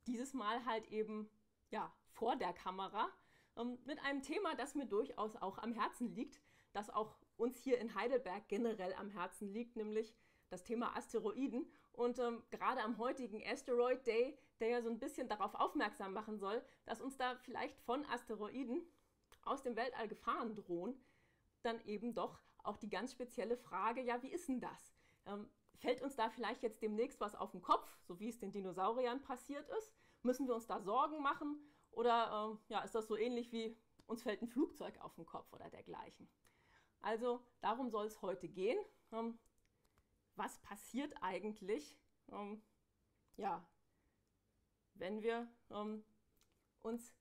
dieses Mal halt eben ja, vor der Kamera mit einem Thema, das mir durchaus auch am Herzen liegt, das auch uns hier in Heidelberg generell am Herzen liegt, nämlich das Thema Asteroiden. Und gerade am heutigen Asteroid Day, der ja so ein bisschen darauf aufmerksam machen soll, dass uns da vielleicht von Asteroiden aus dem Weltall Gefahren drohen, dann eben doch auch die ganz spezielle Frage, ja, wie ist denn das? Fällt uns da vielleicht jetzt demnächst was auf den Kopf, so wie es den Dinosauriern passiert ist? Müssen wir uns da Sorgen machen? Oder ja, ist das so ähnlich wie uns fällt ein Flugzeug auf den Kopf oder dergleichen? Also darum soll es heute gehen. Was passiert eigentlich, ja, wenn wir uns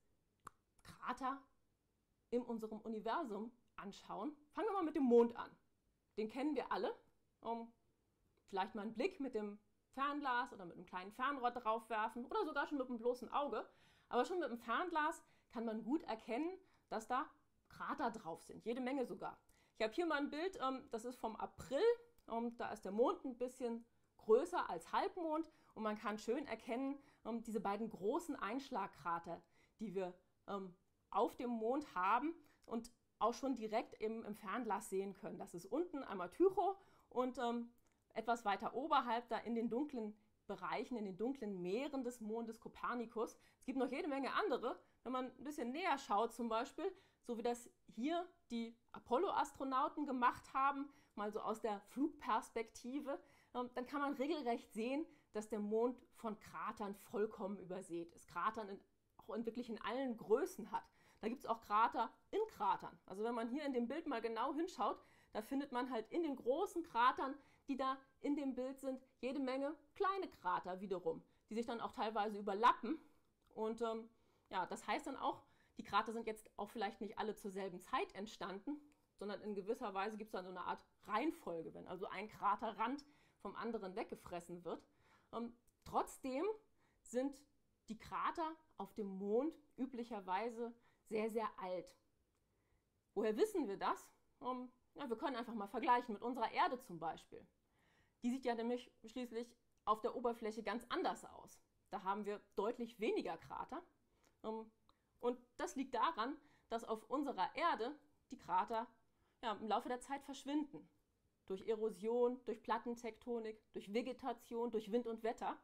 Krater in unserem Universum anschauen? Fangen wir mal mit dem Mond an. Den kennen wir alle. Vielleicht mal einen Blick mit dem Fernglas oder mit einem kleinen Fernrohr drauf werfen oder sogar schon mit einem bloßen Auge. Aber schon mit dem Fernglas kann man gut erkennen, dass da Krater drauf sind. Jede Menge sogar. Ich habe hier mal ein Bild, das ist vom April. Da ist der Mond ein bisschen größer als Halbmond und man kann schön erkennen, diese beiden großen Einschlagkrater, die wir auf dem Mond haben und auch schon direkt im Fernglas sehen können. Das ist unten einmal Tycho und etwas weiter oberhalb, da in den dunklen Bereichen, in den dunklen Meeren des Mondes Kopernikus. Es gibt noch jede Menge andere. Wenn man ein bisschen näher schaut zum Beispiel, so wie das hier die Apollo-Astronauten gemacht haben, mal so aus der Flugperspektive, dann kann man regelrecht sehen, dass der Mond von Kratern vollkommen übersät ist. Kratern auch wirklich in allen Größen hat. Da gibt es auch Krater in Kratern. Also wenn man hier in dem Bild mal genau hinschaut, da findet man halt in den großen Kratern, die da in dem Bild sind, jede Menge kleine Krater wiederum, die sich dann auch teilweise überlappen. Und ja, das heißt dann auch, die Krater sind jetzt auch vielleicht nicht alle zur selben Zeit entstanden, sondern in gewisser Weise gibt es dann so eine Art Reihenfolge, wenn also ein Kraterrand vom anderen weggefressen wird. Trotzdem sind die Krater auf dem Mond üblicherweise sehr, sehr alt. Woher wissen wir das? Ja, wir können einfach mal vergleichen mit unserer Erde zum Beispiel. Die sieht ja nämlich schließlich auf der Oberfläche ganz anders aus. Da haben wir deutlich weniger Krater. Und das liegt daran, dass auf unserer Erde die Krater ja, im Laufe der Zeit verschwinden. Durch Erosion, durch Plattentektonik, durch Vegetation, durch Wind und Wetter.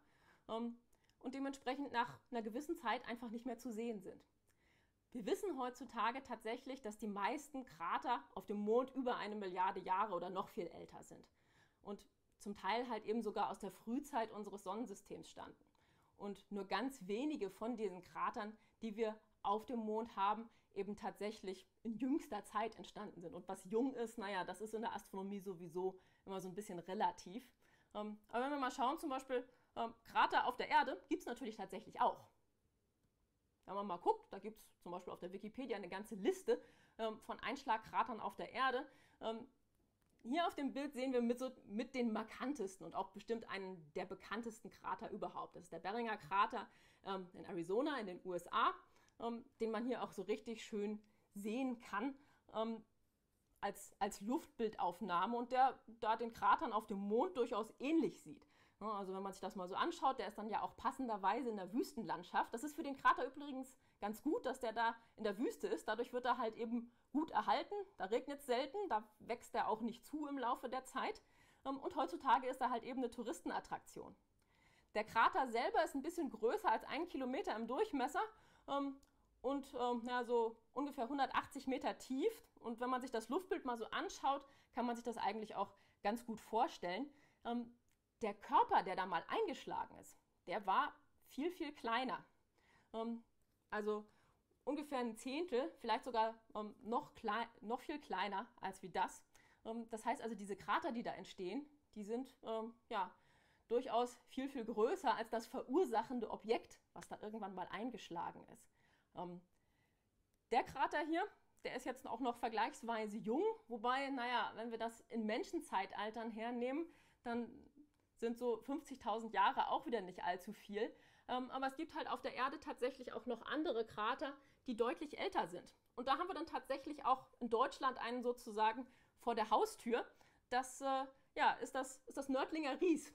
Und dementsprechend nach einer gewissen Zeit einfach nicht mehr zu sehen sind. Wir wissen heutzutage tatsächlich, dass die meisten Krater auf dem Mond über 1 Milliarde Jahre oder noch viel älter sind. Und zum Teil halt eben sogar aus der Frühzeit unseres Sonnensystems standen. Und nur ganz wenige von diesen Kratern, die wir auf dem Mond haben, eben tatsächlich in jüngster Zeit entstanden sind. Und was jung ist, naja, das ist in der Astronomie sowieso immer so ein bisschen relativ. Aber wenn wir mal schauen, zum Beispiel Krater auf der Erde gibt es natürlich tatsächlich auch. Wenn man mal guckt, da gibt es zum Beispiel auf der Wikipedia eine ganze Liste von Einschlagkratern auf der Erde. Hier auf dem Bild sehen wir mit den markantesten und auch bestimmt einen der bekanntesten Krater überhaupt. Das ist der Beringer Krater in Arizona in den USA, den man hier auch so richtig schön sehen kann als Luftbildaufnahme und der da den Kratern auf dem Mond durchaus ähnlich sieht. Also wenn man sich das mal so anschaut, der ist dann ja auch passenderweise in der Wüstenlandschaft. Das ist für den Krater übrigens ganz gut, dass der da in der Wüste ist. Dadurch wird er halt eben gut erhalten. Da regnet es selten, da wächst er auch nicht zu im Laufe der Zeit. Und heutzutage ist er halt eben eine Touristenattraktion. Der Krater selber ist ein bisschen größer als 1 Kilometer im Durchmesser und ja, so ungefähr 180 Meter tief. Und wenn man sich das Luftbild mal so anschaut, kann man sich das eigentlich auch ganz gut vorstellen. Der Körper, der da mal eingeschlagen ist, der war viel, viel kleiner. Also ungefähr ein Zehntel, vielleicht sogar noch viel kleiner als wie das. Das heißt also, diese Krater, die da entstehen, die sind ja, durchaus viel, viel größer als das verursachende Objekt, was da irgendwann mal eingeschlagen ist. Der Krater hier, der ist jetzt auch noch vergleichsweise jung, wobei, naja, wenn wir das in Menschenzeitaltern hernehmen, dann sind so 50.000 Jahre auch wieder nicht allzu viel. Aber es gibt halt auf der Erde tatsächlich auch noch andere Krater, die deutlich älter sind. Und da haben wir dann tatsächlich auch in Deutschland einen sozusagen vor der Haustür. Das ja, ist das Nördlinger Ries.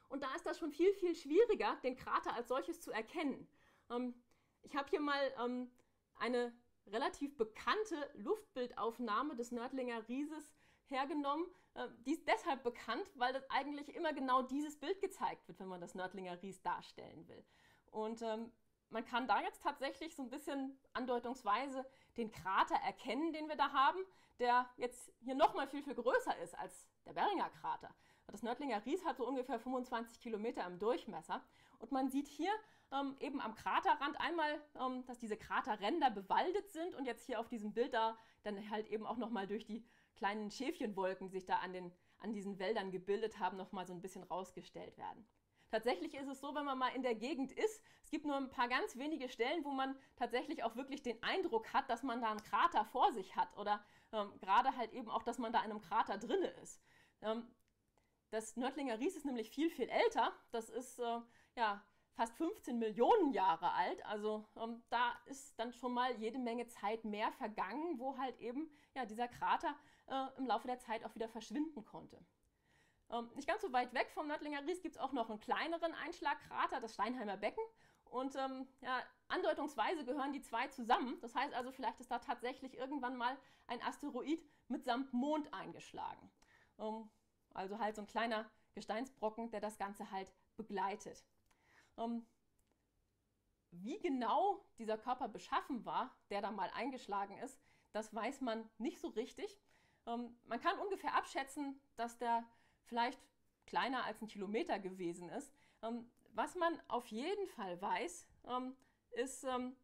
Und da ist das schon viel, viel schwieriger, den Krater als solches zu erkennen. Ich habe hier mal eine relativ bekannte Luftbildaufnahme des Nördlinger Rieses hergenommen. Die ist deshalb bekannt, weil das eigentlich immer genau dieses Bild gezeigt wird, wenn man das Nördlinger Ries darstellen will. Und man kann da jetzt tatsächlich so ein bisschen andeutungsweise den Krater erkennen, den wir da haben, der jetzt hier nochmal viel, viel größer ist als der Beringer Krater. Das Nördlinger Ries hat so ungefähr 25 Kilometer im Durchmesser. Und man sieht hier eben am Kraterrand einmal, dass diese Kraterränder bewaldet sind und jetzt hier auf diesem Bild da dann halt eben auch nochmal durch die kleinen Schäfchenwolken, die sich da an diesen Wäldern gebildet haben, nochmal so ein bisschen rausgestellt werden. Tatsächlich ist es so, wenn man mal in der Gegend ist, es gibt nur ein paar ganz wenige Stellen, wo man tatsächlich auch wirklich den Eindruck hat, dass man da einen Krater vor sich hat oder gerade halt eben auch, dass man da in einem Krater drinne ist. Das Nördlinger Ries ist nämlich viel, viel älter. Das ist ja fast 15 Millionen Jahre alt. Also da ist dann schon mal jede Menge Zeit mehr vergangen, wo halt eben ja, dieser Krater im Laufe der Zeit auch wieder verschwinden konnte. Nicht ganz so weit weg vom Nördlinger Ries gibt es auch noch einen kleineren Einschlagkrater, das Steinheimer Becken. Und ja, andeutungsweise gehören die zwei zusammen. Das heißt also, vielleicht ist da tatsächlich irgendwann mal ein Asteroid mitsamt Mond eingeschlagen. Also halt so ein kleiner Gesteinsbrocken, der das Ganze halt begleitet. Wie genau dieser Körper beschaffen war, der da mal eingeschlagen ist, das weiß man nicht so richtig. Man kann ungefähr abschätzen, dass der vielleicht kleiner als 1 Kilometer gewesen ist. Was man auf jeden Fall weiß, ist,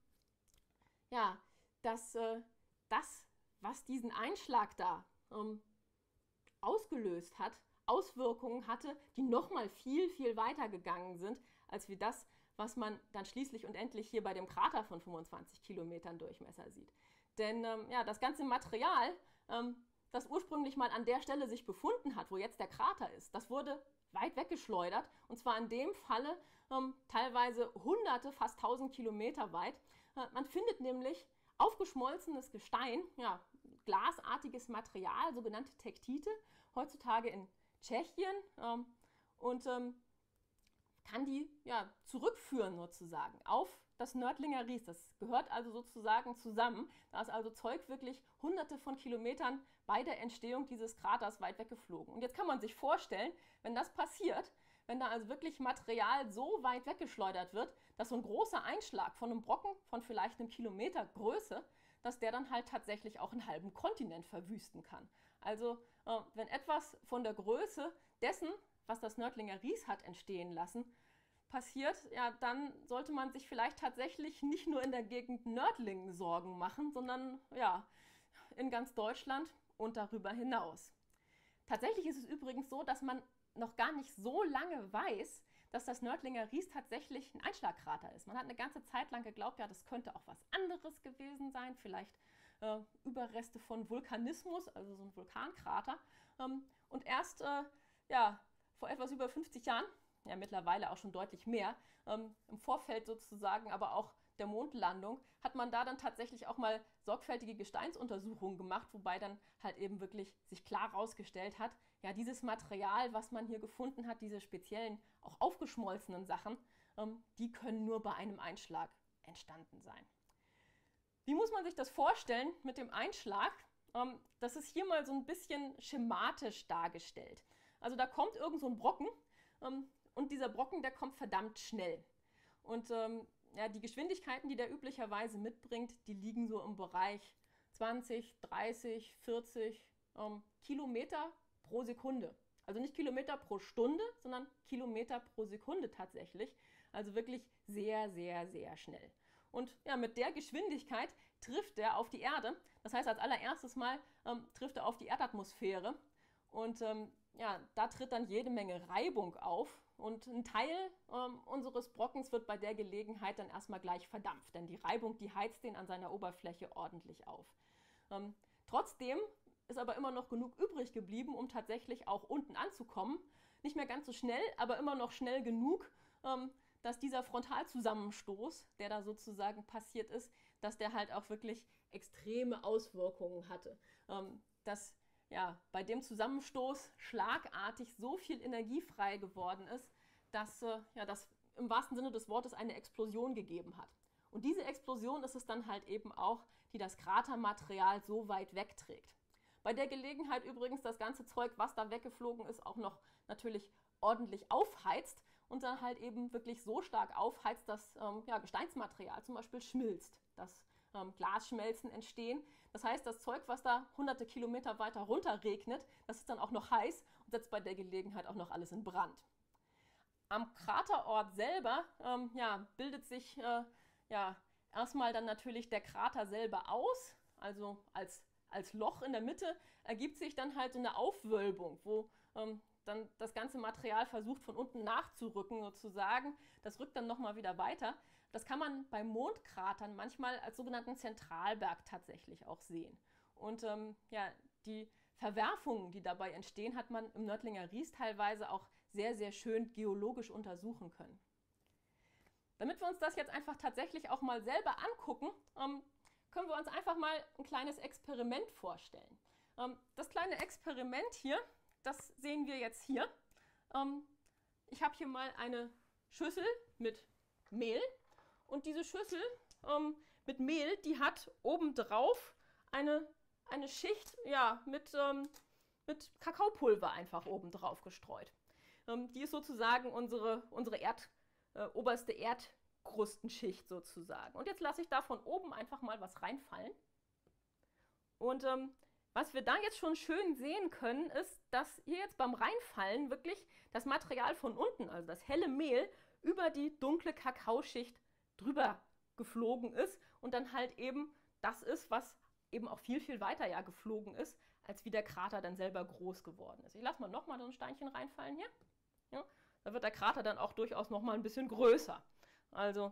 ja, dass das, was diesen Einschlag da ausgelöst hat, Auswirkungen hatte, die nochmal viel, viel weiter gegangen sind, als wie das, was man dann schließlich und endlich hier bei dem Krater von 25 Kilometern Durchmesser sieht. Denn ja, das ganze Material, das ursprünglich mal an der Stelle sich befunden hat, wo jetzt der Krater ist, das wurde weit weggeschleudert und zwar in dem Falle teilweise hunderte, fast 1000 Kilometer weit. Man findet nämlich aufgeschmolzenes Gestein, ja, glasartiges Material, sogenannte Tektite, heutzutage in Tschechien und kann die ja, zurückführen sozusagen auf das Nördlinger Ries. Das gehört also sozusagen zusammen. Da ist also Zeug wirklich hunderte von Kilometern bei der Entstehung dieses Kraters weit weggeflogen. Und jetzt kann man sich vorstellen, wenn das passiert, wenn da also wirklich Material so weit weggeschleudert wird, dass so ein großer Einschlag von einem Brocken von vielleicht 1 Kilometer Größe, dass der dann halt tatsächlich auch einen halben Kontinent verwüsten kann. Also wenn etwas von der Größe dessen, was das Nördlinger Ries hat entstehen lassen, passiert, ja, dann sollte man sich vielleicht tatsächlich nicht nur in der Gegend Nördlingen Sorgen machen, sondern ja, in ganz Deutschland und darüber hinaus. Tatsächlich ist es übrigens so, dass man noch gar nicht so lange weiß, dass das Nördlinger Ries tatsächlich ein Einschlagkrater ist. Man hat eine ganze Zeit lang geglaubt, ja, das könnte auch was anderes gewesen sein, vielleicht Überreste von Vulkanismus, also so ein Vulkankrater. Und erst ja, vor etwas über 50 Jahren, ja mittlerweile auch schon deutlich mehr, im Vorfeld sozusagen, aber auch der Mondlandung, hat man da dann tatsächlich auch mal sorgfältige Gesteinsuntersuchungen gemacht, wobei dann halt eben wirklich sich klar herausgestellt hat, ja, dieses Material, was man hier gefunden hat, diese speziellen, auch aufgeschmolzenen Sachen, die können nur bei einem Einschlag entstanden sein. Wie muss man sich das vorstellen mit dem Einschlag? Das ist hier mal so ein bisschen schematisch dargestellt. Also da kommt irgend so ein Brocken und dieser Brocken, der kommt verdammt schnell. Und ja, die Geschwindigkeiten, die der üblicherweise mitbringt, die liegen so im Bereich 20, 30, 40 Kilometer pro Sekunde. Also nicht Kilometer pro Stunde, sondern Kilometer pro Sekunde tatsächlich. Also wirklich sehr, sehr, sehr schnell. Und ja, mit der Geschwindigkeit trifft er auf die Erde. Das heißt, als allererstes Mal trifft er auf die Erdatmosphäre. Und ja, da tritt dann jede Menge Reibung auf. Und ein Teil unseres Brockens wird bei der Gelegenheit dann erstmal gleich verdampft. Denn die Reibung, die heizt den an seiner Oberfläche ordentlich auf. Trotzdem ist aber immer noch genug übrig geblieben, um tatsächlich auch unten anzukommen. Nicht mehr ganz so schnell, aber immer noch schnell genug, dass dieser Frontalzusammenstoß, der da sozusagen passiert ist, dass der halt auch wirklich extreme Auswirkungen hatte. Dass ja, bei dem Zusammenstoß schlagartig so viel Energie frei geworden ist, dass das im wahrsten Sinne des Wortes eine Explosion gegeben hat. Und diese Explosion ist es dann halt eben auch, die das Kratermaterial so weit wegträgt. Bei der Gelegenheit übrigens das ganze Zeug, was da weggeflogen ist, auch noch natürlich ordentlich aufheizt und dann halt eben wirklich so stark aufheizt, dass Gesteinsmaterial zum Beispiel schmilzt, dass Glasschmelzen entstehen. Das heißt, das Zeug, was da hunderte Kilometer weiter runter regnet, das ist dann auch noch heiß und setzt bei der Gelegenheit auch noch alles in Brand. Am Kraterort selber bildet sich erstmal dann natürlich der Krater selber aus, also als Loch in der Mitte ergibt sich dann halt so eine Aufwölbung, wo dann das ganze Material versucht von unten nachzurücken sozusagen. Das rückt dann nochmal wieder weiter. Das kann man bei Mondkratern manchmal als sogenannten Zentralberg tatsächlich auch sehen. Und die Verwerfungen, die dabei entstehen, hat man im Nördlinger Ries teilweise auch sehr, sehr schön geologisch untersuchen können. Damit wir uns das jetzt einfach tatsächlich auch mal selber angucken, können wir uns einfach mal ein kleines Experiment vorstellen. Das kleine Experiment hier, das sehen wir jetzt hier. Ich habe hier mal eine Schüssel mit Mehl und diese Schüssel mit Mehl, die hat obendrauf eine Schicht mit Kakaopulver einfach obendrauf gestreut. Die ist sozusagen unsere oberste Erdkrustenschicht sozusagen. Und jetzt lasse ich da von oben einfach mal was reinfallen. Und was wir da jetzt schon schön sehen können, ist, dass hier jetzt beim Reinfallen wirklich das Material von unten, also das helle Mehl, über die dunkle Kakaoschicht drüber geflogen ist und dann halt eben das ist, was eben auch viel, viel weiter geflogen ist, als wie der Krater dann selber groß geworden ist. Ich lasse mal nochmal so ein Steinchen reinfallen hier. Ja, da wird der Krater dann auch durchaus nochmal ein bisschen größer. Also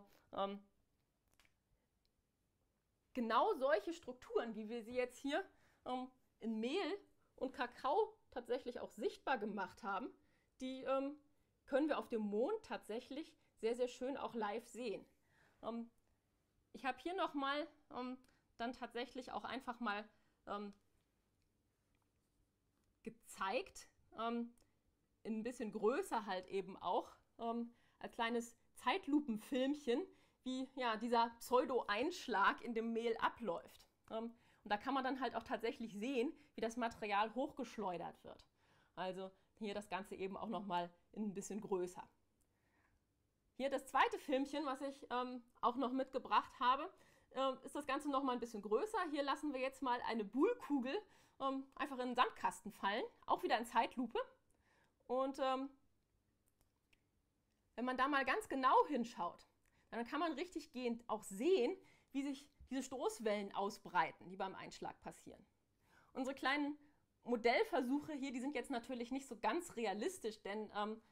genau solche Strukturen, wie wir sie jetzt hier in Mehl und Kakao tatsächlich auch sichtbar gemacht haben, die können wir auf dem Mond tatsächlich sehr, sehr schön auch live sehen. Ich habe hier nochmal dann tatsächlich auch einfach mal gezeigt, ein bisschen größer halt eben auch, als kleines Zeitlupenfilmchen, wie dieser Pseudo-Einschlag in dem Mehl abläuft. Und da kann man dann halt auch tatsächlich sehen, wie das Material hochgeschleudert wird. Also hier das Ganze eben auch nochmal ein bisschen größer. Hier das zweite Filmchen, was ich auch noch mitgebracht habe, ist das Ganze nochmal ein bisschen größer. Hier lassen wir jetzt mal eine Boule-Kugel einfach in den Sandkasten fallen, auch wieder in Zeitlupe. Und wenn man da mal ganz genau hinschaut, dann kann man richtig gehend auch sehen, wie sich diese Stoßwellen ausbreiten, die beim Einschlag passieren. Unsere kleinen Modellversuche hier, die sind jetzt natürlich nicht so ganz realistisch, denn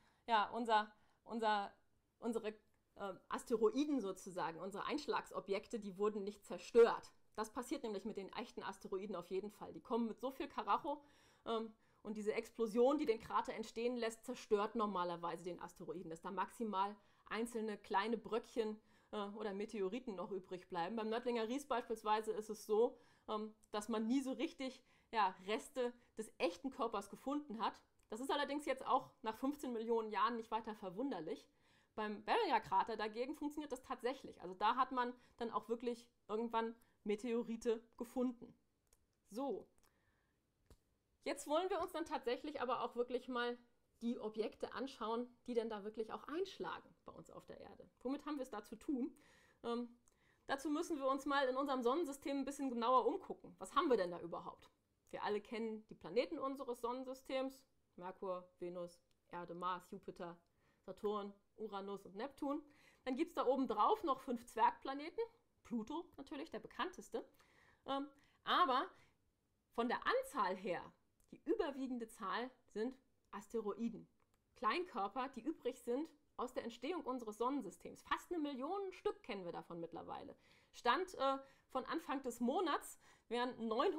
unsere Asteroiden sozusagen, unsere Einschlagsobjekte, die wurden nicht zerstört. Das passiert nämlich mit den echten Asteroiden auf jeden Fall. Die kommen mit so viel Karacho und diese Explosion, die den Krater entstehen lässt, zerstört normalerweise den Asteroiden, dass da maximal einzelne kleine Bröckchen oder Meteoriten noch übrig bleiben. Beim Nördlinger Ries beispielsweise ist es so, dass man nie so richtig Reste des echten Körpers gefunden hat. Das ist allerdings jetzt auch nach 15 Millionen Jahren nicht weiter verwunderlich. Beim Barrier-Krater dagegen funktioniert das tatsächlich. Also da hat man dann auch wirklich irgendwann Meteorite gefunden. So, jetzt wollen wir uns dann tatsächlich aber auch wirklich mal die Objekte anschauen, die denn da wirklich auch einschlagen bei uns auf der Erde. Womit haben wir es da zu tun? Dazu müssen wir uns mal in unserem Sonnensystem ein bisschen genauer umgucken. Was haben wir denn da überhaupt? Wir alle kennen die Planeten unseres Sonnensystems. Merkur, Venus, Erde, Mars, Jupiter, Saturn, Uranus und Neptun. Dann gibt es da oben drauf noch 5 Zwergplaneten. Pluto natürlich, der bekannteste. Aber von der Anzahl her, die überwiegende Zahl sind Asteroiden. Kleinkörper, die übrig sind aus der Entstehung unseres Sonnensystems. Fast 1 Million Stück kennen wir davon mittlerweile. Stand von Anfang des Monats wären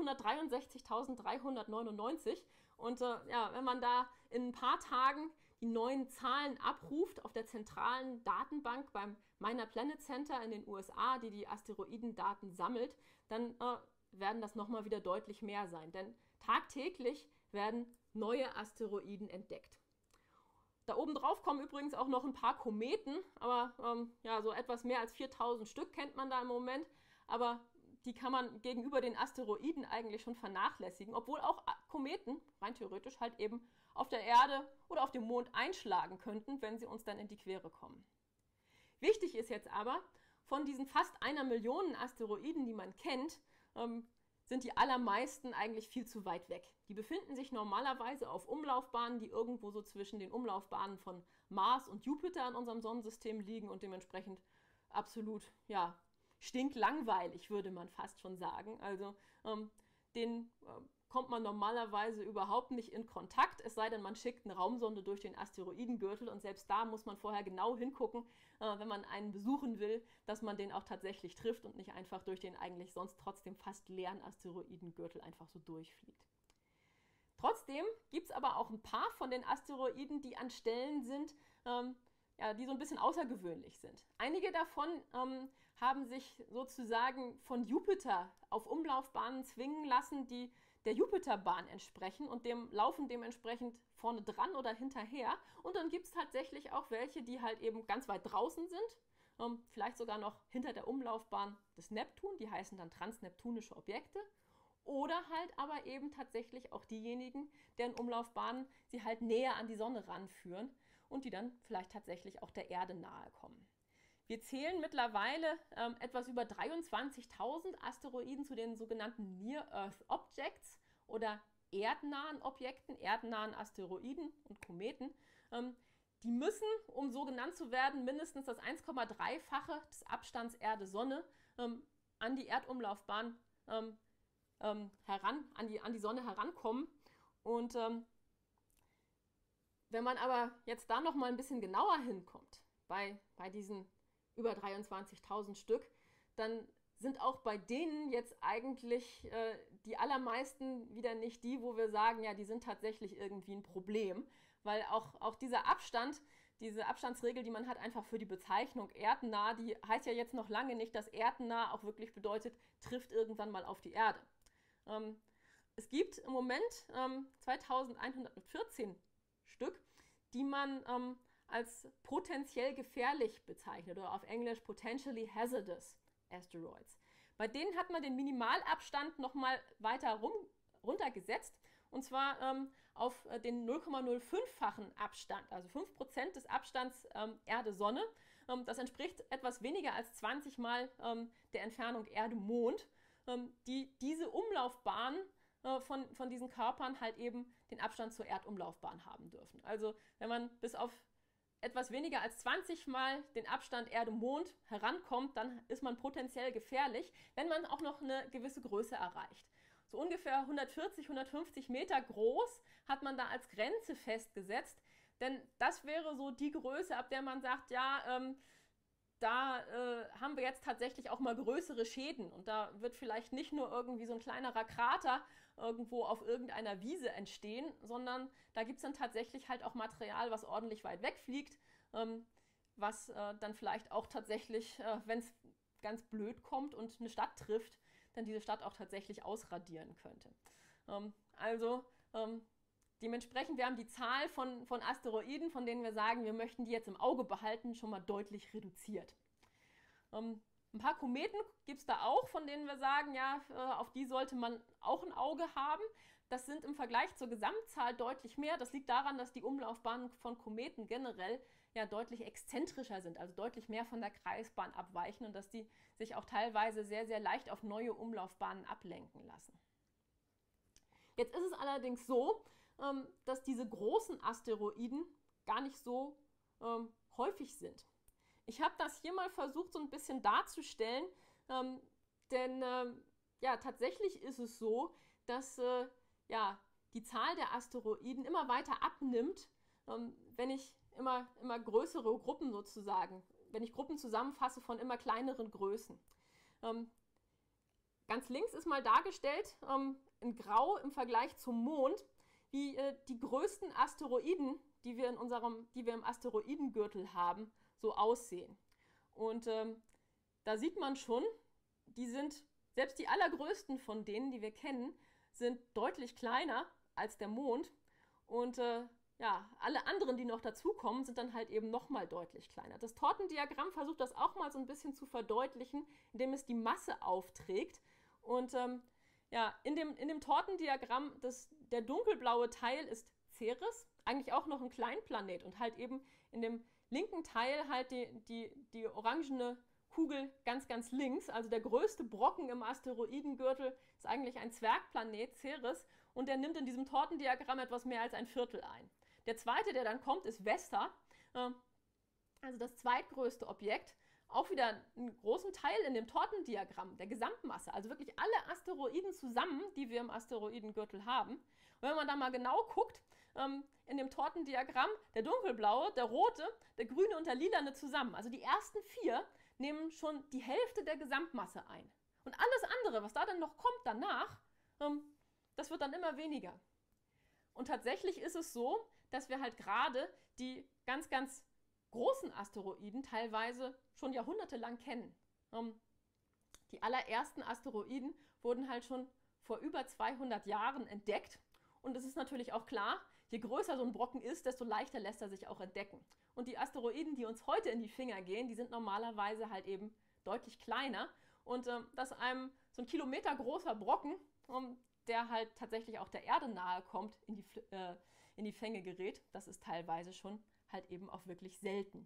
963.399. Und wenn man da in ein paar Tagen die neuen Zahlen abruft auf der zentralen Datenbank beim Minor Planet Center in den USA, die die Asteroidendaten sammelt, dann werden das nochmal wieder deutlich mehr sein. Denn tagtäglich werden neue Asteroiden entdeckt. Da oben drauf kommen übrigens auch noch ein paar Kometen, aber ja, so etwas mehr als 4000 Stück kennt man da im Moment, aber die kann man gegenüber den Asteroiden eigentlich schon vernachlässigen, obwohl auch Kometen rein theoretisch halt eben auf der Erde oder auf dem Mond einschlagen könnten, wenn sie uns dann in die Quere kommen. Wichtig ist jetzt aber, von diesen fast 1 Million Asteroiden, die man kennt, sind die allermeisten eigentlich viel zu weit weg. Die befinden sich normalerweise auf Umlaufbahnen, die irgendwo so zwischen den Umlaufbahnen von Mars und Jupiter in unserem Sonnensystem liegen und dementsprechend absolut, ja, stinklangweilig, würde man fast schon sagen. Also den kommt man normalerweise überhaupt nicht in Kontakt, es sei denn, man schickt eine Raumsonde durch den Asteroidengürtel und selbst da muss man vorher genau hingucken, wenn man einen besuchen will, dass man den auch tatsächlich trifft und nicht einfach durch den eigentlich sonst trotzdem fast leeren Asteroidengürtel einfach so durchfliegt. Trotzdem gibt es aber auch ein paar von den Asteroiden, die an Stellen sind, ja, die so ein bisschen außergewöhnlich sind. Einige davon haben sich sozusagen von Jupiter auf Umlaufbahnen zwingen lassen, die der Jupiterbahn entsprechen und dem laufen dementsprechend vorne dran oder hinterher. Und dann gibt es tatsächlich auch welche, die halt eben ganz weit draußen sind, vielleicht sogar noch hinter der Umlaufbahn des Neptun, die heißen dann transneptunische Objekte. Oder halt aber eben tatsächlich auch diejenigen, deren Umlaufbahnen sie halt näher an die Sonne ranführen und die dann vielleicht tatsächlich auch der Erde nahe kommen. Wir zählen mittlerweile etwas über 23.000 Asteroiden zu den sogenannten Near-Earth Objects oder erdnahen Objekten, erdnahen Asteroiden und Kometen. Die müssen, um so genannt zu werden, mindestens das 1,3-fache des Abstands Erde-Sonne an die Erdumlaufbahn an die Sonne herankommen. Und wenn man aber jetzt da noch mal ein bisschen genauer hinkommt, bei diesen über 23.000 Stück, dann sind auch bei denen jetzt eigentlich die allermeisten wieder nicht die, wo wir sagen, ja, die sind tatsächlich irgendwie ein Problem, weil auch dieser Abstand, diese Abstandsregel, die man hat, einfach für die Bezeichnung erdnah, die heißt ja jetzt noch lange nicht, dass erdnah auch wirklich bedeutet, trifft irgendwann mal auf die Erde. Es gibt im Moment 2114 Stück, die man als potenziell gefährlich bezeichnet oder auf Englisch potentially hazardous asteroids. Bei denen hat man den Minimalabstand nochmal weiter runtergesetzt und zwar auf den 0,05-fachen Abstand, also 5% des Abstands Erde-Sonne. Das entspricht etwas weniger als 20 Mal der Entfernung Erde-Mond, die diese Umlaufbahn von diesen Körpern halt eben den Abstand zur Erdumlaufbahn haben dürfen. Also wenn man bis auf etwas weniger als 20 Mal den Abstand Erde-Mond herankommt, dann ist man potenziell gefährlich, wenn man auch noch eine gewisse Größe erreicht. So ungefähr 140, 150 Meter groß hat man da als Grenze festgesetzt, denn das wäre so die Größe, ab der man sagt, ja, da haben wir jetzt tatsächlich auch mal größere Schäden und da wird vielleicht nicht nur irgendwie so ein kleinerer Krater irgendwo auf irgendeiner Wiese entstehen, sondern da gibt es dann tatsächlich halt auch Material, was ordentlich weit wegfliegt, was dann vielleicht auch tatsächlich, wenn es ganz blöd kommt und eine Stadt trifft, dann diese Stadt auch tatsächlich ausradieren könnte. Dementsprechend, wir haben die Zahl von Asteroiden, von denen wir sagen, wir möchten die jetzt im Auge behalten, schon mal deutlich reduziert. Ein paar Kometen gibt es da auch, von denen wir sagen, ja, auf die sollte man auch ein Auge haben. Das sind im Vergleich zur Gesamtzahl deutlich mehr. Das liegt daran, dass die Umlaufbahnen von Kometen generell ja deutlich exzentrischer sind, also deutlich mehr von der Kreisbahn abweichen und dass die sich auch teilweise sehr, sehr leicht auf neue Umlaufbahnen ablenken lassen. Jetzt ist es allerdings so, dass diese großen Asteroiden gar nicht so häufig sind. Ich habe das hier mal versucht, so ein bisschen darzustellen, denn ja, tatsächlich ist es so, dass ja, die Zahl der Asteroiden immer weiter abnimmt, wenn ich immer größere Gruppen sozusagen, wenn ich Gruppen zusammenfasse von immer kleineren Größen. Ganz links ist mal dargestellt, in Grau im Vergleich zum Mond, wie die größten Asteroiden, die wir im Asteroidengürtel haben, so aussehen. Und da sieht man schon, selbst die allergrößten von denen, die wir kennen, sind deutlich kleiner als der Mond. Und ja, alle anderen, die noch dazukommen, sind dann halt eben nochmal deutlich kleiner. Das Tortendiagramm versucht das auch mal so ein bisschen zu verdeutlichen, indem es die Masse aufträgt. Und ja, in dem Tortendiagramm, der dunkelblaue Teil ist Ceres, eigentlich auch noch ein Kleinplanet und halt eben in dem linken Teil halt die orangene Kugel ganz, ganz links. Also der größte Brocken im Asteroidengürtel ist eigentlich ein Zwergplanet, Ceres, und der nimmt in diesem Tortendiagramm etwas mehr als ein Viertel ein. Der zweite, der dann kommt, ist Vesta, also das zweitgrößte Objekt. Auch wieder einen großen Teil in dem Tortendiagramm der Gesamtmasse, also wirklich alle Asteroiden zusammen, die wir im Asteroidengürtel haben. Und wenn man da mal genau guckt, in dem Tortendiagramm der dunkelblaue, der rote, der grüne und der lilane zusammen. Also die ersten 4 nehmen schon die Hälfte der Gesamtmasse ein. Und alles andere, was da dann noch kommt danach, das wird dann immer weniger. Und tatsächlich ist es so, dass wir halt gerade die ganz, ganz großen Asteroiden teilweise schon jahrhundertelang kennen. Die allerersten Asteroiden wurden halt schon vor über 200 Jahren entdeckt. Und es ist natürlich auch klar, je größer so ein Brocken ist, desto leichter lässt er sich auch entdecken. Und die Asteroiden, die uns heute in die Finger gehen, die sind normalerweise halt eben deutlich kleiner. Und dass einem so ein Kilometer großer Brocken, der halt tatsächlich auch der Erde nahe kommt, in die Fänge gerät, das ist teilweise schon halt eben auch wirklich selten.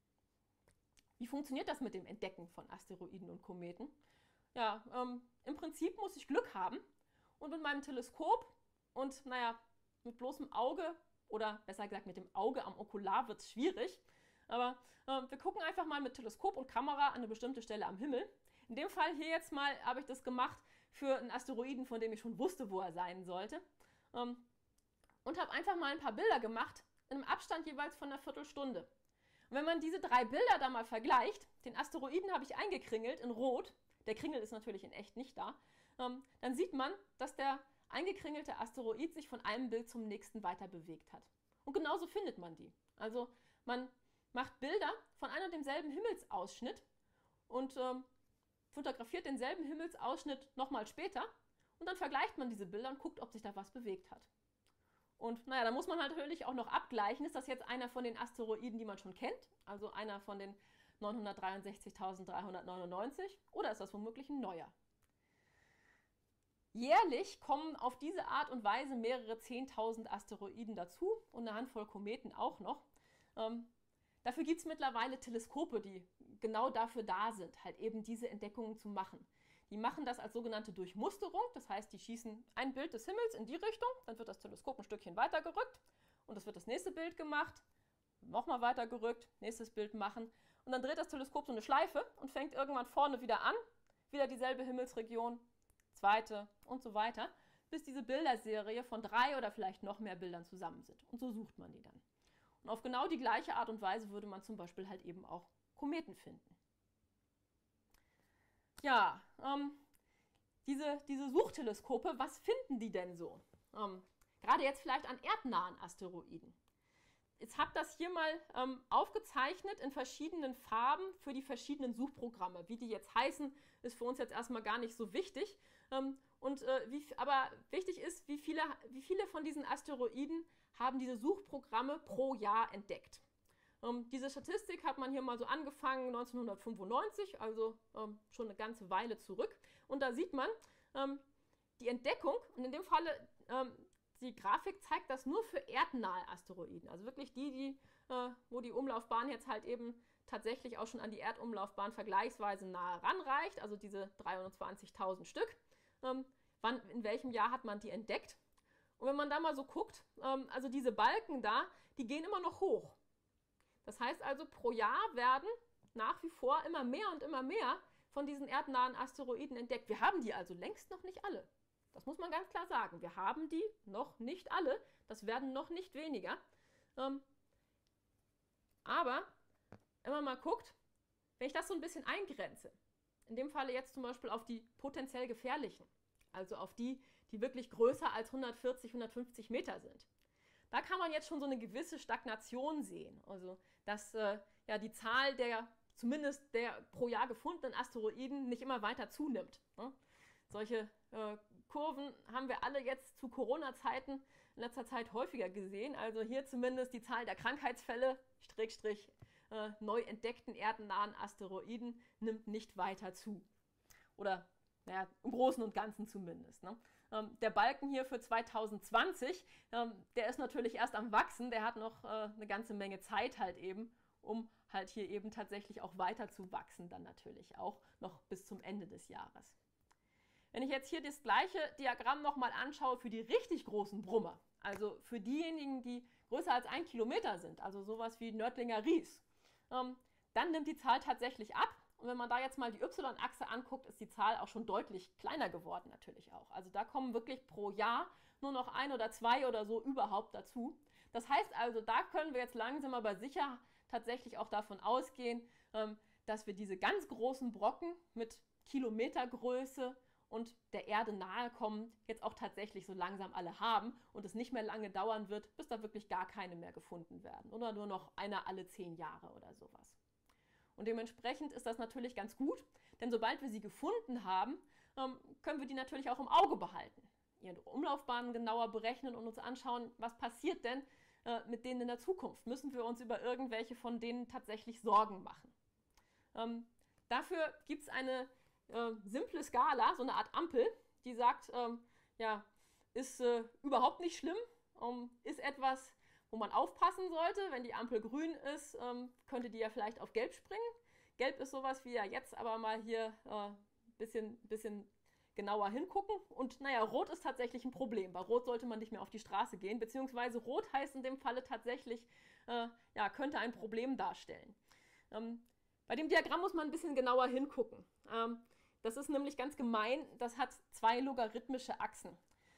Wie funktioniert das mit dem Entdecken von Asteroiden und Kometen? Ja, im Prinzip muss ich Glück haben und mit meinem Teleskop und naja, mit bloßem Auge oder besser gesagt mit dem Auge am Okular wird es schwierig, aber wir gucken einfach mal mit Teleskop und Kamera an eine bestimmte Stelle am Himmel. In dem Fall hier jetzt mal habe ich das gemacht für einen Asteroiden, von dem ich schon wusste, wo er sein sollte, und habe einfach mal ein paar Bilder gemacht, in einem Abstand jeweils von einer Viertelstunde. Und wenn man diese 3 Bilder da mal vergleicht, den Asteroiden habe ich eingekringelt in Rot, der Kringel ist natürlich in echt nicht da, dann sieht man, dass der eingekringelte Asteroid sich von einem Bild zum nächsten weiter bewegt hat. Und genauso findet man die. Also man macht Bilder von einem und demselben Himmelsausschnitt und fotografiert denselben Himmelsausschnitt nochmal später und dann vergleicht man diese Bilder und guckt, ob sich da was bewegt hat. Und naja, da muss man natürlich auch noch abgleichen, ist das jetzt einer von den Asteroiden, die man schon kennt, also einer von den 963.399 oder ist das womöglich ein neuer? Jährlich kommen auf diese Art und Weise mehrere 10.000 Asteroiden dazu und eine Handvoll Kometen auch noch. Dafür gibt es mittlerweile Teleskope, die genau dafür da sind, halt eben diese Entdeckungen zu machen. Die machen das als sogenannte Durchmusterung, das heißt, die schießen ein Bild des Himmels in die Richtung, dann wird das Teleskop ein Stückchen weiter gerückt und es wird das nächste Bild gemacht, nochmal weiter gerückt, nächstes Bild machen und dann dreht das Teleskop so eine Schleife und fängt irgendwann vorne wieder an, wieder dieselbe Himmelsregion, zweite und so weiter, bis diese Bilderserie von 3 oder vielleicht noch mehr Bildern zusammen sind. Und so sucht man die dann. Und auf genau die gleiche Art und Weise würde man zum Beispiel halt eben auch Kometen finden. Ja, diese Suchteleskope, was finden die denn so? Gerade jetzt vielleicht an erdnahen Asteroiden. Jetzt habe ich das hier mal aufgezeichnet in verschiedenen Farben für die verschiedenen Suchprogramme. Wie die jetzt heißen, ist für uns jetzt erstmal gar nicht so wichtig. Aber wichtig ist, wie viele von diesen Asteroiden haben diese Suchprogramme pro Jahr entdeckt. Diese Statistik hat man hier mal so angefangen 1995, also schon eine ganze Weile zurück. Und da sieht man die Entdeckung, und in dem Falle, die Grafik zeigt das nur für erdnahe Asteroiden. Also wirklich wo die Umlaufbahn jetzt halt eben tatsächlich auch schon an die Erdumlaufbahn vergleichsweise nahe ranreicht, also diese 320.000 Stück. In welchem Jahr hat man die entdeckt? Und wenn man da mal so guckt, also diese Balken da, die gehen immer noch hoch. Das heißt also, pro Jahr werden nach wie vor immer mehr und immer mehr von diesen erdnahen Asteroiden entdeckt. Wir haben die also längst noch nicht alle. Das muss man ganz klar sagen. Wir haben die noch nicht alle. Das werden noch nicht weniger. Aber wenn man mal guckt, wenn ich das so ein bisschen eingrenze, in dem Falle jetzt zum Beispiel auf die potenziell gefährlichen, also auf die, die wirklich größer als 140, 150 Meter sind, da kann man jetzt schon so eine gewisse Stagnation sehen. Also, dass die Zahl zumindest der pro Jahr gefundenen Asteroiden nicht immer weiter zunimmt. Ne? Solche Kurven haben wir alle jetzt zu Corona-Zeiten in letzter Zeit häufiger gesehen. Also hier zumindest die Zahl der Krankheitsfälle, neu entdeckten erdennahen Asteroiden, nimmt nicht weiter zu. Oder naja, im Großen und Ganzen zumindest. Ne? Der Balken hier für 2020, der ist natürlich erst am Wachsen, der hat noch eine ganze Menge Zeit halt eben, um halt hier eben tatsächlich auch weiter zu wachsen, dann natürlich auch noch bis zum Ende des Jahres. Wenn ich jetzt hier das gleiche Diagramm nochmal anschaue für die richtig großen Brummer, also für diejenigen, die größer als 1 Kilometer sind, also sowas wie Nördlinger Ries, dann nimmt die Zahl tatsächlich ab. Und wenn man da jetzt mal die Y-Achse anguckt, ist die Zahl auch schon deutlich kleiner geworden natürlich auch. Also da kommen wirklich pro Jahr nur noch 1 oder 2 oder so überhaupt dazu. Das heißt also, da können wir jetzt langsam aber sicher tatsächlich auch davon ausgehen, dass wir diese ganz großen Brocken mit Kilometergröße und der Erde nahe kommen, jetzt auch tatsächlich so langsam alle haben und es nicht mehr lange dauern wird, bis da wirklich gar keine mehr gefunden werden oder nur noch einer alle 10 Jahre oder sowas. Und dementsprechend ist das natürlich ganz gut, denn sobald wir sie gefunden haben, können wir die natürlich auch im Auge behalten, ihre Umlaufbahnen genauer berechnen und uns anschauen, was passiert denn mit denen in der Zukunft. Müssen wir uns über irgendwelche von denen tatsächlich Sorgen machen. Dafür gibt es eine simple Skala, so eine Art Ampel, die sagt, ja, ist überhaupt nicht schlimm, ist etwas, wo man aufpassen sollte. Wenn die Ampel grün ist, könnte die ja vielleicht auf gelb springen. Gelb ist sowas wie ja jetzt, aber mal hier bisschen genauer hingucken. Und naja, rot ist tatsächlich ein Problem. Bei rot sollte man nicht mehr auf die Straße gehen, beziehungsweise rot heißt in dem Falle tatsächlich, ja, könnte ein Problem darstellen. Bei dem Diagramm muss man ein bisschen genauer hingucken. Das ist nämlich ganz gemein, das hat 2 logarithmische Achsen.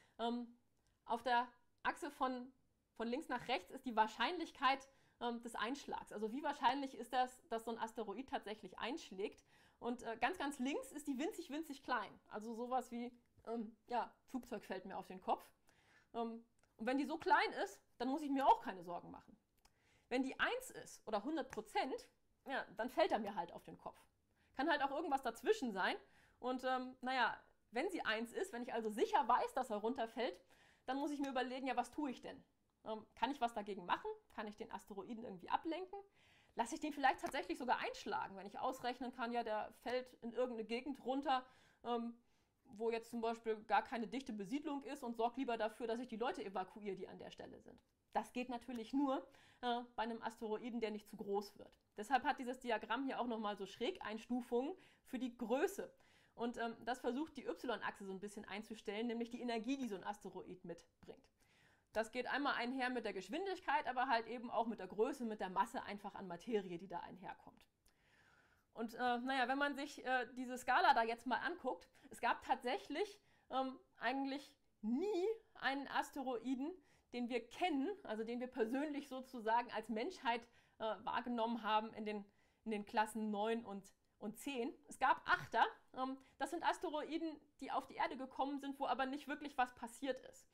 Auf der Achse von links nach rechts ist die Wahrscheinlichkeit des Einschlags. Also wie wahrscheinlich ist das, dass so ein Asteroid tatsächlich einschlägt. Und ganz, ganz links ist die winzig, winzig klein. Also sowas wie, ja, Flugzeug fällt mir auf den Kopf. Und wenn die so klein ist, dann muss ich mir auch keine Sorgen machen. Wenn die 1 ist oder 100%, ja, dann fällt er mir halt auf den Kopf. Kann halt auch irgendwas dazwischen sein. Und naja, wenn sie 1 ist, wenn ich also sicher weiß, dass er runterfällt, dann muss ich mir überlegen, ja, was tue ich denn? Kann ich was dagegen machen? Kann ich den Asteroiden irgendwie ablenken? Lasse ich den vielleicht tatsächlich sogar einschlagen, wenn ich ausrechnen kann, ja, der fällt in irgendeine Gegend runter, wo jetzt zum Beispiel gar keine dichte Besiedlung ist und sorge lieber dafür, dass ich die Leute evakuiere, die an der Stelle sind. Das geht natürlich nur bei einem Asteroiden, der nicht zu groß wird. Deshalb hat dieses Diagramm hier auch nochmal so Schrägeinstufungen für die Größe. Und das versucht die Y-Achse so ein bisschen einzustellen, nämlich die Energie, die so ein Asteroid mitbringt. Das geht einmal einher mit der Geschwindigkeit, aber halt eben auch mit der Größe, mit der Masse einfach an Materie, die da einherkommt. Und naja, wenn man sich diese Skala da jetzt mal anguckt, es gab tatsächlich eigentlich nie einen Asteroiden, den wir kennen, also den wir persönlich sozusagen als Menschheit wahrgenommen haben in den Klassen 9 und 10. Es gab 8er, das sind Asteroiden, die auf die Erde gekommen sind, wo aber nicht wirklich was passiert ist.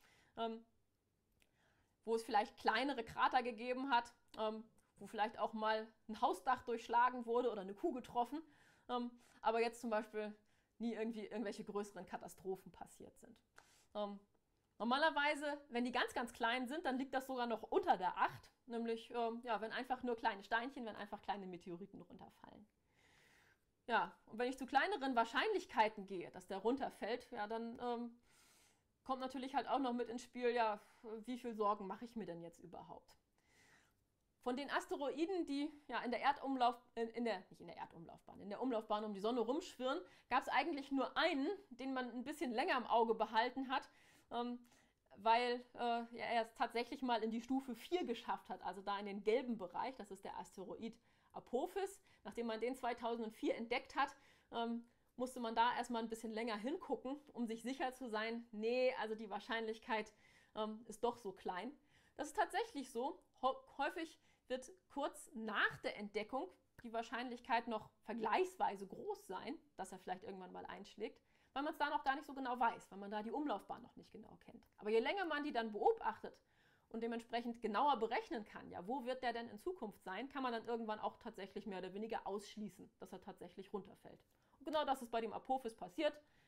Wo es vielleicht kleinere Krater gegeben hat, wo vielleicht auch mal ein Hausdach durchschlagen wurde oder eine Kuh getroffen, aber jetzt zum Beispiel nie irgendwie irgendwelche größeren Katastrophen passiert sind. Normalerweise, wenn die ganz, ganz klein sind, dann liegt das sogar noch unter der 8, nämlich ja, wenn einfach nur kleine Steinchen, wenn einfach kleine Meteoriten runterfallen. Ja, und wenn ich zu kleineren Wahrscheinlichkeiten gehe, dass der runterfällt, ja, dann kommt natürlich halt auch noch mit ins Spiel, ja, wie viel Sorgen mache ich mir denn jetzt überhaupt? Von den Asteroiden, die ja in der Umlaufbahn um die Sonne rumschwirren, gab es eigentlich nur einen, den man ein bisschen länger im Auge behalten hat, weil ja, er es tatsächlich mal in die Stufe 4 geschafft hat, also da in den gelben Bereich, das ist der Asteroid Apophis. Nachdem man den 2004 entdeckt hat, musste man da erstmal ein bisschen länger hingucken, um sich sicher zu sein, nee, also die Wahrscheinlichkeit ist doch so klein. Das ist tatsächlich so. Häufig wird kurz nach der Entdeckung die Wahrscheinlichkeit noch vergleichsweise groß sein, dass er vielleicht irgendwann mal einschlägt, weil man es da noch gar nicht so genau weiß, weil man da die Umlaufbahn noch nicht genau kennt. Aber je länger man die dann beobachtet und dementsprechend genauer berechnen kann, ja, wo wird der denn in Zukunft sein, kann man dann irgendwann auch tatsächlich mehr oder weniger ausschließen, dass er tatsächlich runterfällt. Und genau das ist bei dem Apophis passiert.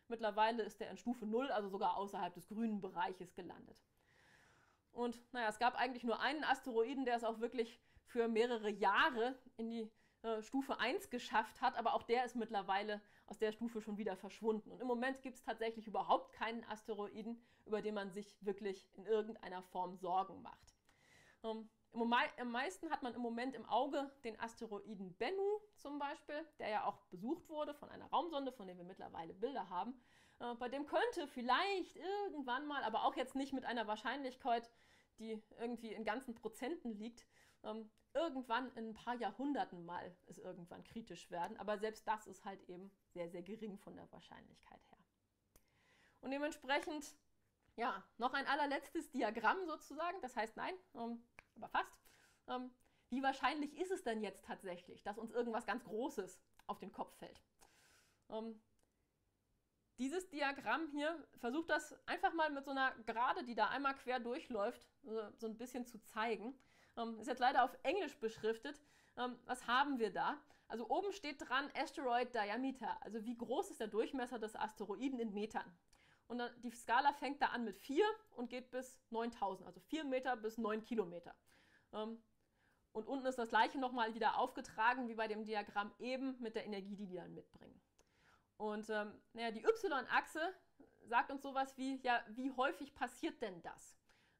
Mittlerweile ist der in Stufe 0, also sogar außerhalb des grünen Bereiches gelandet. Und naja, es gab eigentlich nur einen Asteroiden, der es auch wirklich für mehrere Jahre in die Stufe 1 geschafft hat, aber auch der ist mittlerweile aus der Stufe schon wieder verschwunden. Und im Moment gibt es tatsächlich überhaupt keinen Asteroiden, über den man sich wirklich in irgendeiner Form Sorgen macht. Am meisten hat man im Moment im Auge den Asteroiden Bennu zum Beispiel, der ja auch besucht wurde von einer Raumsonde, von der wir mittlerweile Bilder haben. Bei dem könnte vielleicht irgendwann mal, aber auch jetzt nicht mit einer Wahrscheinlichkeit, die irgendwie in ganzen Prozenten liegt, irgendwann in ein paar Jahrhunderten mal es irgendwann kritisch werden. Aber selbst das ist halt eben sehr, sehr gering von der Wahrscheinlichkeit her. Und dementsprechend, ja, noch ein allerletztes Diagramm sozusagen. Das heißt, nein, aber fast. Wie wahrscheinlich ist es denn jetzt tatsächlich, dass uns irgendwas ganz Großes auf den Kopf fällt? Dieses Diagramm hier versucht das einfach mal mit so einer Gerade, die da einmal quer durchläuft, so ein bisschen zu zeigen. Ist jetzt leider auf Englisch beschriftet. Was haben wir da? Also oben steht dran Asteroid Diameter, also wie groß ist der Durchmesser des Asteroiden in Metern. Und die Skala fängt da an mit 4 und geht bis 9000, also 4 Meter bis 9 Kilometer. Und unten ist das gleiche nochmal wieder aufgetragen wie bei dem Diagramm eben mit der Energie, die dann mitbringen. Und naja, die Y-Achse sagt uns sowas wie, ja, wie häufig passiert denn das?